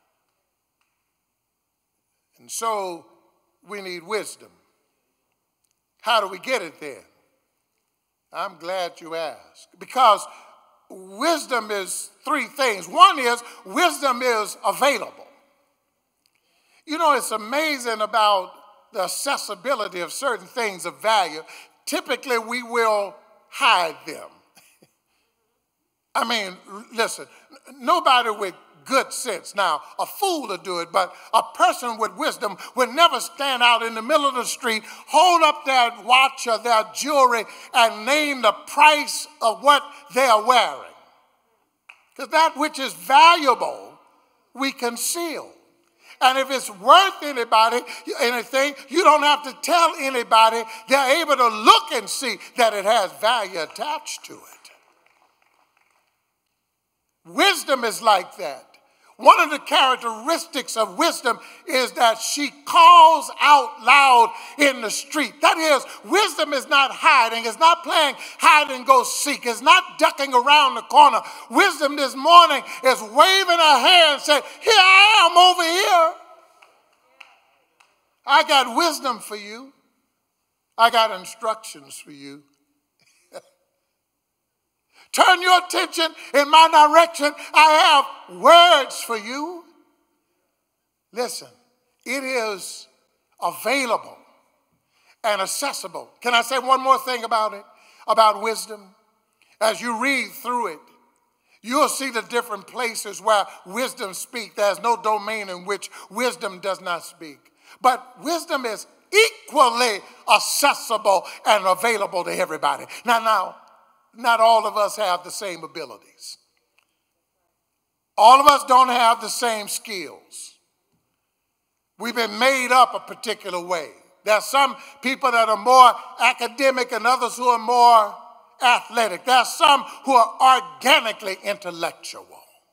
And so we need wisdom. How do we get it then? I'm glad you asked. Because wisdom is three things. One is wisdom is available. You know, it's amazing about the accessibility of certain things of value. Typically, we will hide them. I mean, listen, nobody with good sense. Now, a fool to do it, but a person with wisdom would never stand out in the middle of the street, hold up their watch or their jewelry, and name the price of what they are wearing. Because that which is valuable, we conceal. And if it's worth anybody, anything, you don't have to tell anybody. They're able to look and see that it has value attached to it. Wisdom is like that. One of the characteristics of wisdom is that she calls out loud in the street. That is, wisdom is not hiding. It's not playing hide and go seek. It's not ducking around the corner. Wisdom this morning is waving her hand and saying, here I am over here. I got wisdom for you. I got instructions for you. Turn your attention in my direction. I have words for you. Listen, it is available and accessible. Can I say one more thing about it, about wisdom? As you read through it, You'll see the different places where wisdom speaks. There's no domain in which wisdom does not speak. But wisdom is equally accessible and available to everybody. Now, now, not all of us have the same abilities. All of us don't have the same skills. We've been made up a particular way. There are some people that are more academic and others who are more athletic. There are some who are organically intellectual.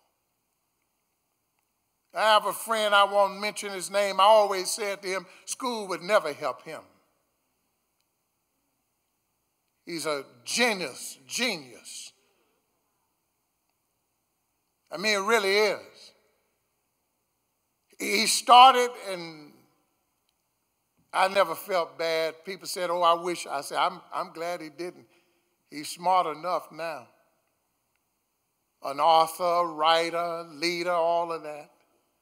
I have a friend, I won't mention his name. I always said to him, school would never help him. He's a genius, genius. I mean, it really is. He started, and I never felt bad. People said, oh, I wish. I said, I'm, I'm glad he didn't. He's smart enough now. An author, writer, leader, all of that.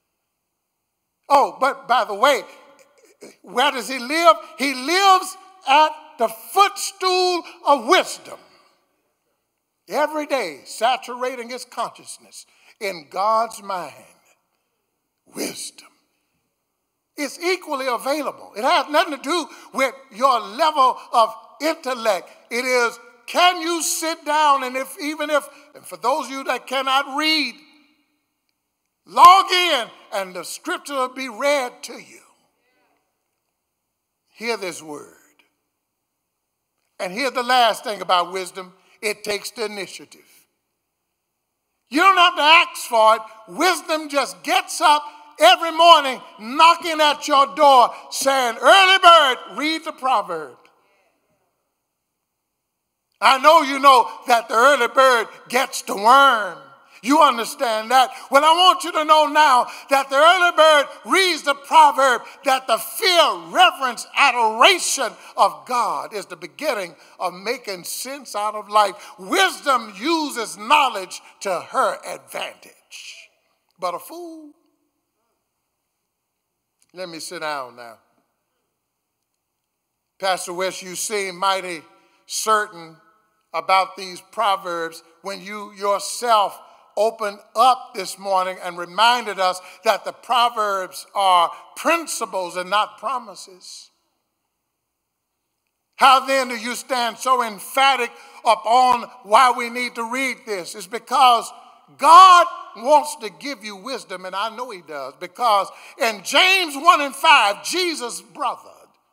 Oh, but by the way, where does he live? He lives at the footstool of wisdom. Every day, saturating his consciousness in God's mind. Wisdom. It's equally available. It has nothing to do with your level of intellect. It is, can you sit down, and if even if, and for those of you that cannot read, log in and the scripture will be read to you. Hear this word. And here's the last thing about wisdom. It takes the initiative. You don't have to ask for it. Wisdom just gets up every morning knocking at your door saying, early bird, read the proverb. I know you know that the early bird gets the worm. You understand that? Well, I want you to know now that the early bird reads the proverb that the fear, reverence, adoration of God is the beginning of making sense out of life. Wisdom uses knowledge to her advantage. But a fool, let me sit down now. Pastor West, you seem mighty certain about these proverbs when you yourself opened up this morning and reminded us that the Proverbs are principles and not promises. How then do you stand so emphatic upon why we need to read this? It's because God wants to give you wisdom, and I know he does, because in James one and five, Jesus' brother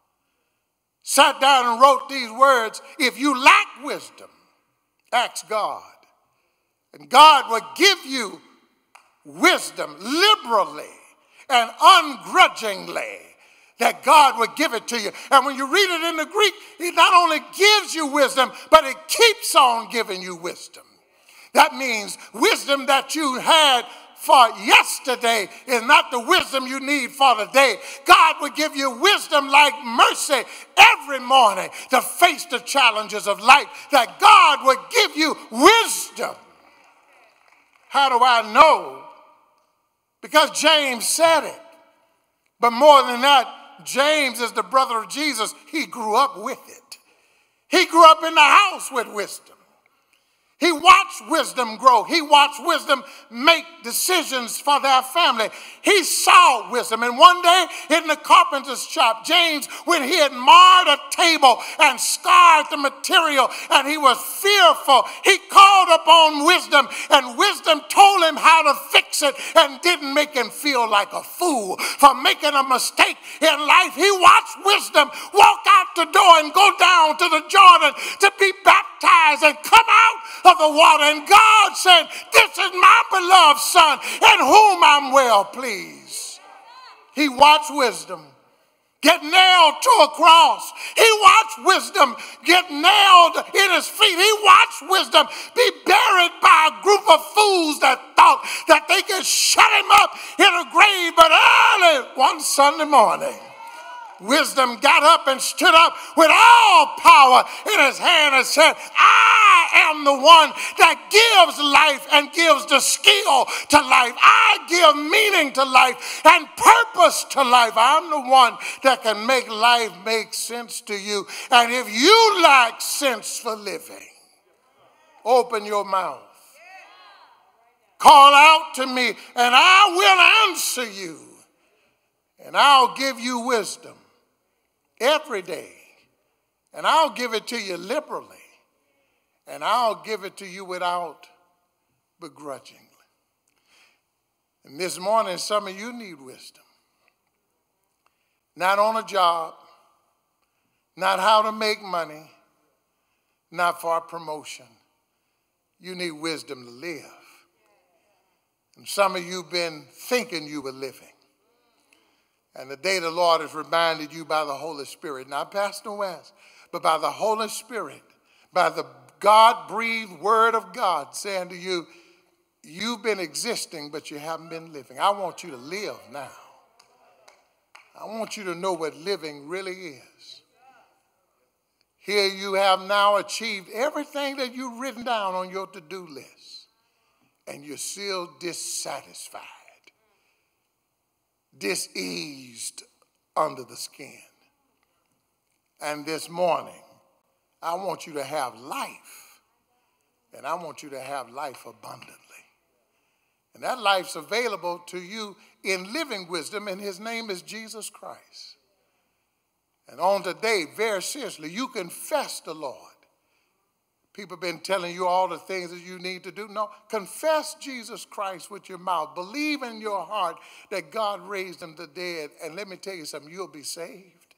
sat down and wrote these words, if you lack wisdom, ask God. And God will give you wisdom liberally and ungrudgingly, that God will give it to you. And when you read it in the Greek, he not only gives you wisdom, but it keeps on giving you wisdom. That means wisdom that you had for yesterday is not the wisdom you need for today. God will give you wisdom like mercy every morning to face the challenges of life, that God will give you wisdom. How do I know? Because James said it. But more than that, James is the brother of Jesus. He grew up with it. He grew up in the house with wisdom. He watched wisdom grow. He watched wisdom make decisions for their family. He saw wisdom. And one day in the carpenter's shop, James, when he had marred a table and scarred the material and he was fearful, he called upon wisdom, and wisdom told him how to fix it and didn't make him feel like a fool for making a mistake in life. He watched wisdom walk out the door and go down to the Jordan to be baptized and come out of the water, and God said, this is my beloved son in whom I'm well pleased. He watched wisdom get nailed to a cross. He watched wisdom get nailed in his feet. He watched wisdom be buried by a group of fools that thought that they could shut him up in a grave. But early one Sunday morning, wisdom got up and stood up with all power in his hand and said, I am the one that gives life and gives the skill to life. I give meaning to life and purpose to life. I'm the one that can make life make sense to you. And if you lack sense for living, open your mouth Call out to me, and I will answer you, and I'll give you wisdom every day, and I'll give it to you liberally, and I'll give it to you without begrudgingly. And this morning, some of you need wisdom. Not on a job, not how to make money, not for a promotion. You need wisdom to live. And some of you have been thinking you were living. And the day the Lord has reminded you by the Holy Spirit, not Pastor West, but by the Holy Spirit, by the God-breathed word of God saying to you, you've been existing, but you haven't been living. I want you to live now. I want you to know what living really is. Here you have now achieved everything that you've written down on your to-do list, and you're still dissatisfied, diseased under the skin. And this morning, I want you to have life, and I want you to have life abundantly. And that life's available to you in living wisdom, and his name is Jesus Christ. And on today, very seriously, you confess the Lord. People have been telling you all the things that you need to do. No, confess Jesus Christ with your mouth. Believe in your heart that God raised him from the dead. And let me tell you something, you'll be saved.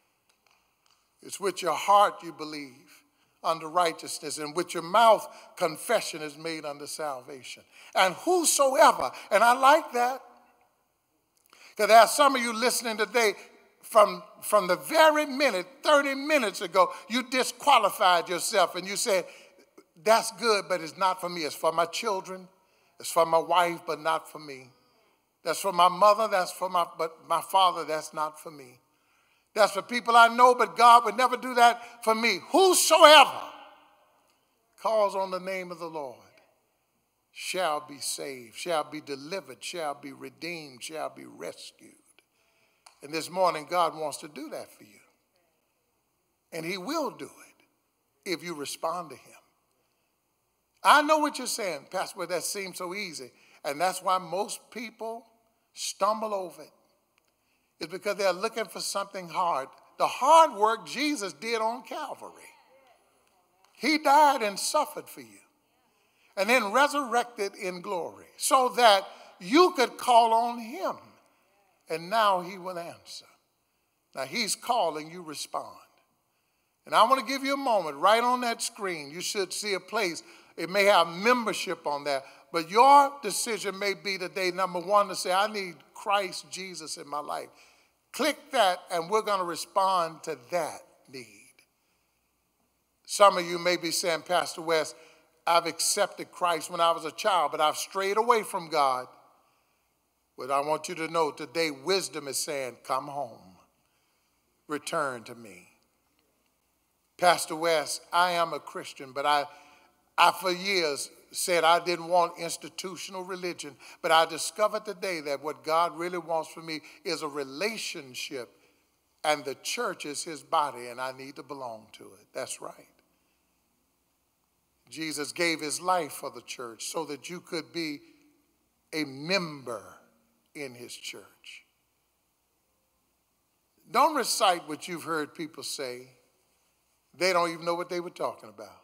It's with your heart you believe unto righteousness, and with your mouth confession is made unto salvation. And whosoever, and I like that, because there are some of you listening today, from, from the very minute, thirty minutes ago, you disqualified yourself and you said, that's good, but it's not for me. It's for my children. It's for my wife, but not for me. That's for my mother, that's for my, but my father, that's not for me. That's for people I know, but God would never do that for me. Whosoever calls on the name of the Lord shall be saved, shall be delivered, shall be redeemed, shall be rescued. And this morning, God wants to do that for you. And he will do it if you respond to him. I know what you're saying, Pastor, but that seems so easy. And that's why most people stumble over it. It's because they're looking for something hard. The hard work Jesus did on Calvary. He died and suffered for you, and then resurrected in glory so that you could call on him, and now he will answer. Now he's calling, you respond. And I want to give you a moment. Right on that screen, you should see a place. It may have membership on there, but your decision may be today, number one, to say, I need Christ Jesus in my life. Click that, and we're going to respond to that need. Some of you may be saying, Pastor West, I've accepted Christ when I was a child, but I've strayed away from God. But I want you to know today, wisdom is saying, come home. Return to me. Pastor West, I am a Christian, but I, I for years said I didn't want institutional religion, but I discovered today that what God really wants for me is a relationship, and the church is his body, and I need to belong to it. That's right. Jesus gave his life for the church so that you could be a member in his church. Don't recite what you've heard people say. They don't even know what they were talking about.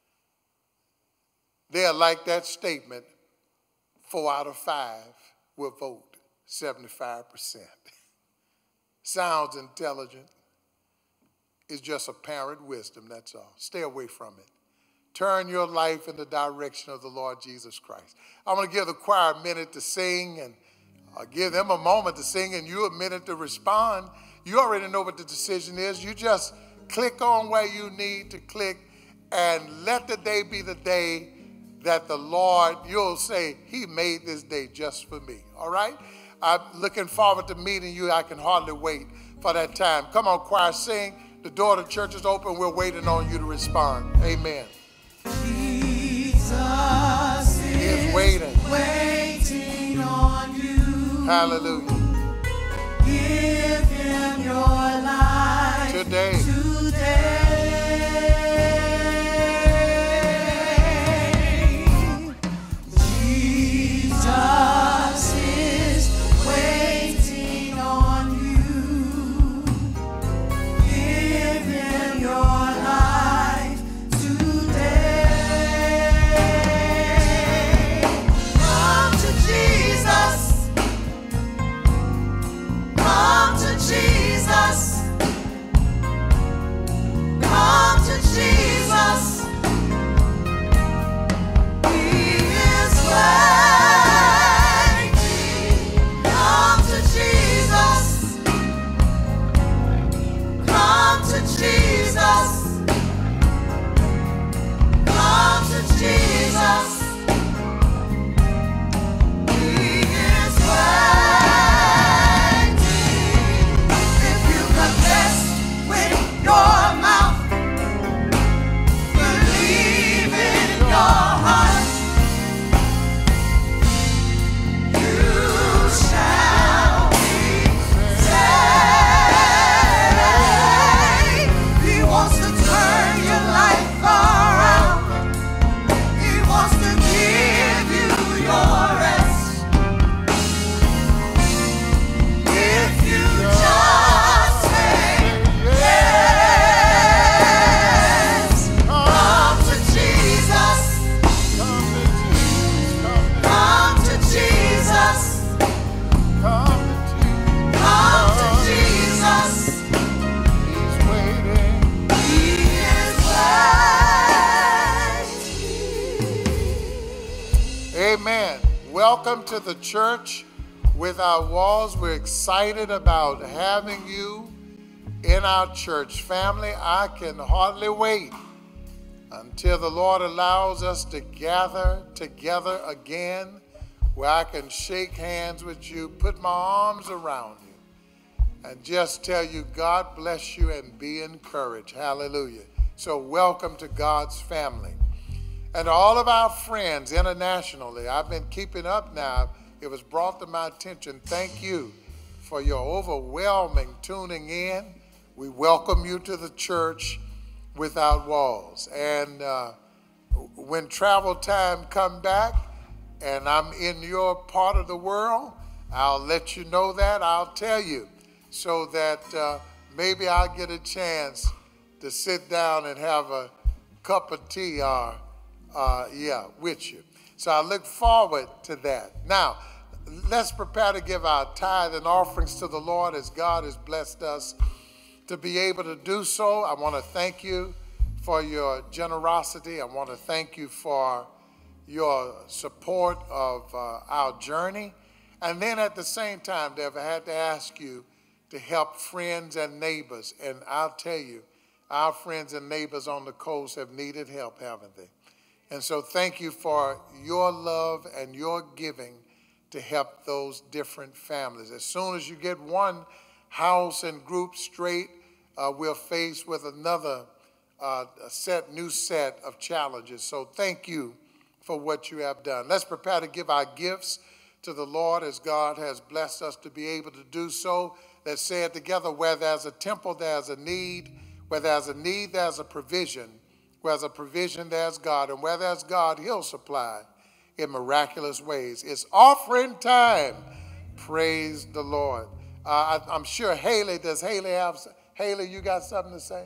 They're like that statement, four out of five will vote, seventy-five percent. Sounds intelligent. It's just apparent wisdom, that's all. Stay away from it. Turn your life in the direction of the Lord Jesus Christ. I'm going to give the choir a minute to sing, and I'll give them a moment to sing, and you a minute to respond. You already know what the decision is. You just click on where you need to click, and let the day be the day that the Lord, you'll say, he made this day just for me, all right? I'm looking forward to meeting you. I can hardly wait for that time. Come on, choir, sing. The door to church is open. We're waiting on you to respond. Amen. Jesus is waiting. waiting on you. Hallelujah. Give him your life today. today. Jesus welcome to the church without walls. We're excited about having you in our church family. I can hardly wait until the Lord allows us to gather together again, where I can shake hands with you, put my arms around you, and just tell you, God bless you and be encouraged. Hallelujah. So welcome to God's family. And all of our friends internationally, I've been keeping up now. It was brought to my attention. Thank you for your overwhelming tuning in. We welcome you to the church without walls. And uh, when travel time come back and I'm in your part of the world, I'll let you know that. I'll tell you so that uh, maybe I'll get a chance to sit down and have a cup of tea or Uh, yeah, with you. So I look forward to that. Now, let's prepare to give our tithe and offerings to the Lord as God has blessed us to be able to do so. I want to thank you for your generosity. I want to thank you for your support of uh, our journey. And then at the same time, Dev, I had to ask you to help friends and neighbors. And I'll tell you, our friends and neighbors on the coast have needed help, haven't they? And so thank you for your love and your giving to help those different families. As soon as you get one house and group straight, uh, we're faced with another uh, set, new set of challenges. So thank you for what you have done. Let's prepare to give our gifts to the Lord as God has blessed us to be able to do so. Let's say it together. Where there's a temple, there's a need. Where there's a need, there's a provision. Where there's a provision, there's God. And where there's God, he'll supply in miraculous ways. It's offering time. Praise the Lord. Uh, I, I'm sure Haley, does Haley have, Haley, you got something to say?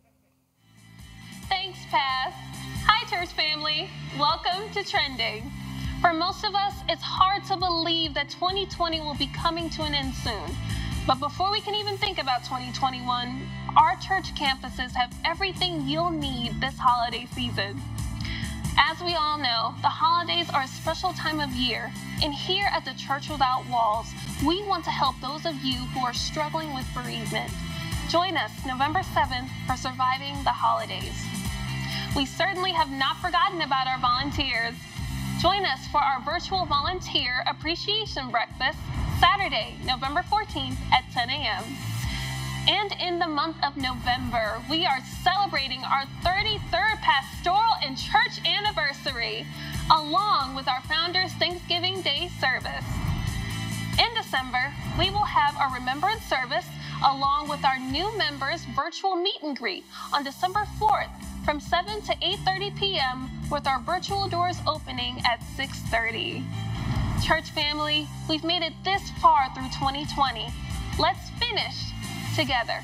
Thanks, Pat. Hi, church family. Welcome to Trending. For most of us, it's hard to believe that twenty twenty will be coming to an end soon. But before we can even think about twenty twenty-one, our church campuses have everything you'll need this holiday season. As we all know, the holidays are a special time of year, and here at the Church Without Walls, we want to help those of you who are struggling with bereavement. Join us November seventh for Surviving the Holidays. We certainly have not forgotten about our volunteers. Join us for our virtual volunteer appreciation breakfast Saturday, November fourteenth at ten a m And in the month of November, we are celebrating our thirty-third pastoral and church anniversary, along with our Founders Thanksgiving Day service. In December, we will have our Remembrance service, along with our new members' virtual meet and greet on December fourth from seven to eight thirty p m with our virtual doors opening at six thirty. Church family, we've made it this far through twenty twenty. Let's finish together.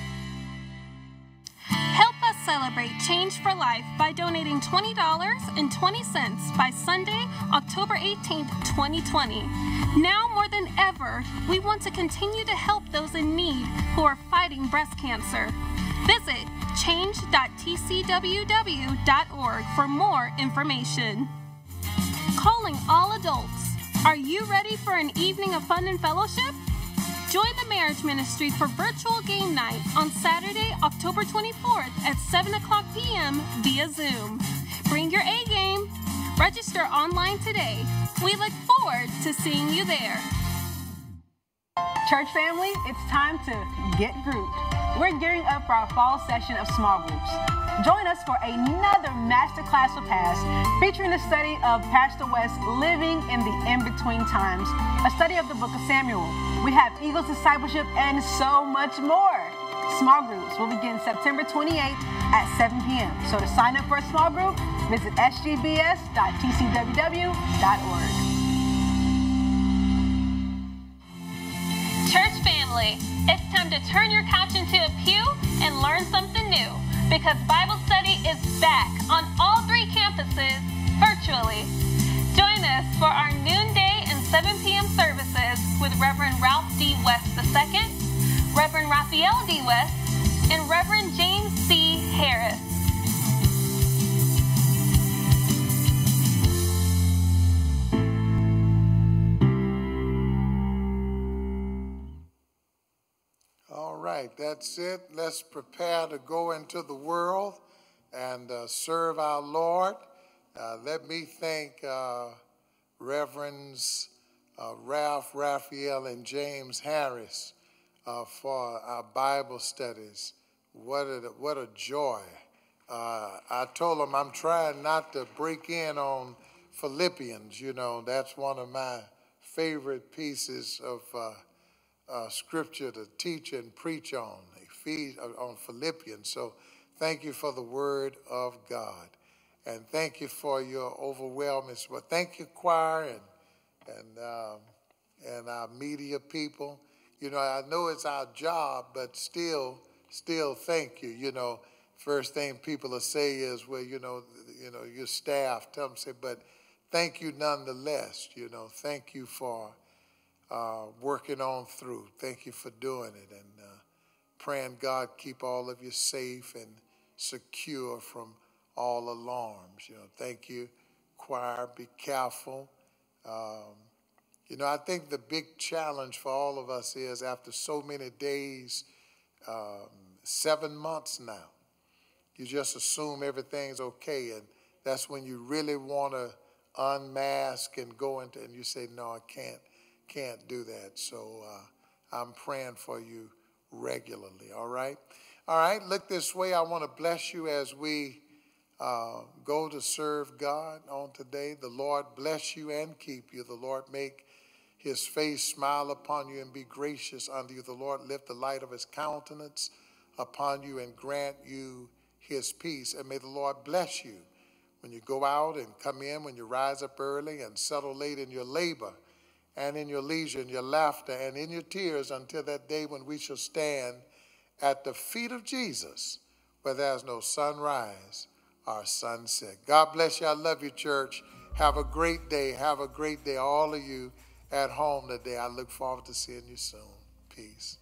Help us celebrate Change for Life by donating twenty dollars and twenty cents by Sunday, October eighteenth, twenty twenty. Now more than ever, we want to continue to help those in need who are fighting breast cancer. Visit change dot t c w w dot org for more information. Calling all adults. Are you ready for an evening of fun and fellowship? Join the Marriage Ministry for virtual game night on Saturday, October twenty-fourth at seven o'clock p m via Zoom. Bring your A game. Register online today. We look forward to seeing you there. Church family, it's time to get grouped. We're gearing up for our fall session of small groups. Join us for another masterclass with Pass, featuring the study of Pastor West, Living in the In-Between Times, a study of the book of Samuel. We have Eagles Discipleship and so much more. Small groups will begin September twenty-eighth at seven p m So to sign up for a small group, visit s g b s dot t c w w dot org. Church family, it's time to turn your couch into a pew and learn something new, because Bible study is back on all three campuses virtually. Join us for our noonday and seven p m services with Reverend Ralph D. West the second, Reverend Raphael D. West, and Reverend James C. Harris. right, that's it. Let's prepare to go into the world and uh, serve our Lord. Uh, let me thank uh, Reverends uh, Ralph Raphael and James Harris uh, for our Bible studies. What a, what a joy. Uh, I told them I'm trying not to break in on Philippians. You know, that's one of my favorite pieces of uh, uh, scripture to teach and preach on, feed on Philippians. So thank you for the word of God. And thank you for your overwhelming support. Thank you, choir, and, and, um, and our media people. You know, I know it's our job, but still, still thank you. You know, first thing people will say is, well, you know, you know, your staff, tell them, say, but thank you nonetheless. You know, thank you for uh, working on through. Thank you for doing it. And uh, praying God keep all of you safe and secure from all alarms. You know, thank you, choir. Be careful. Um, you know, I think the big challenge for all of us is after so many days, um, seven months now, you just assume everything's okay, and that's when you really want to unmask and go into, and you say, no, I can't, can't do that. So uh, I'm praying for you regularly, all right? All right, look this way. I want to bless you as we uh, go to serve God on today. The Lord bless you and keep you. The Lord make his face smile upon you and be gracious unto you. The Lord lift the light of his countenance upon you and grant you his peace. And may the Lord bless you when you go out and come in, when you rise up early and settle late in your labor and in your leisure, in your laughter and in your tears, until that day when we shall stand at the feet of Jesus, where there's no sunrise or sunset. God bless you. I love you, church. Have a great day. Have a great day, all of you at home today. I look forward to seeing you soon. Peace.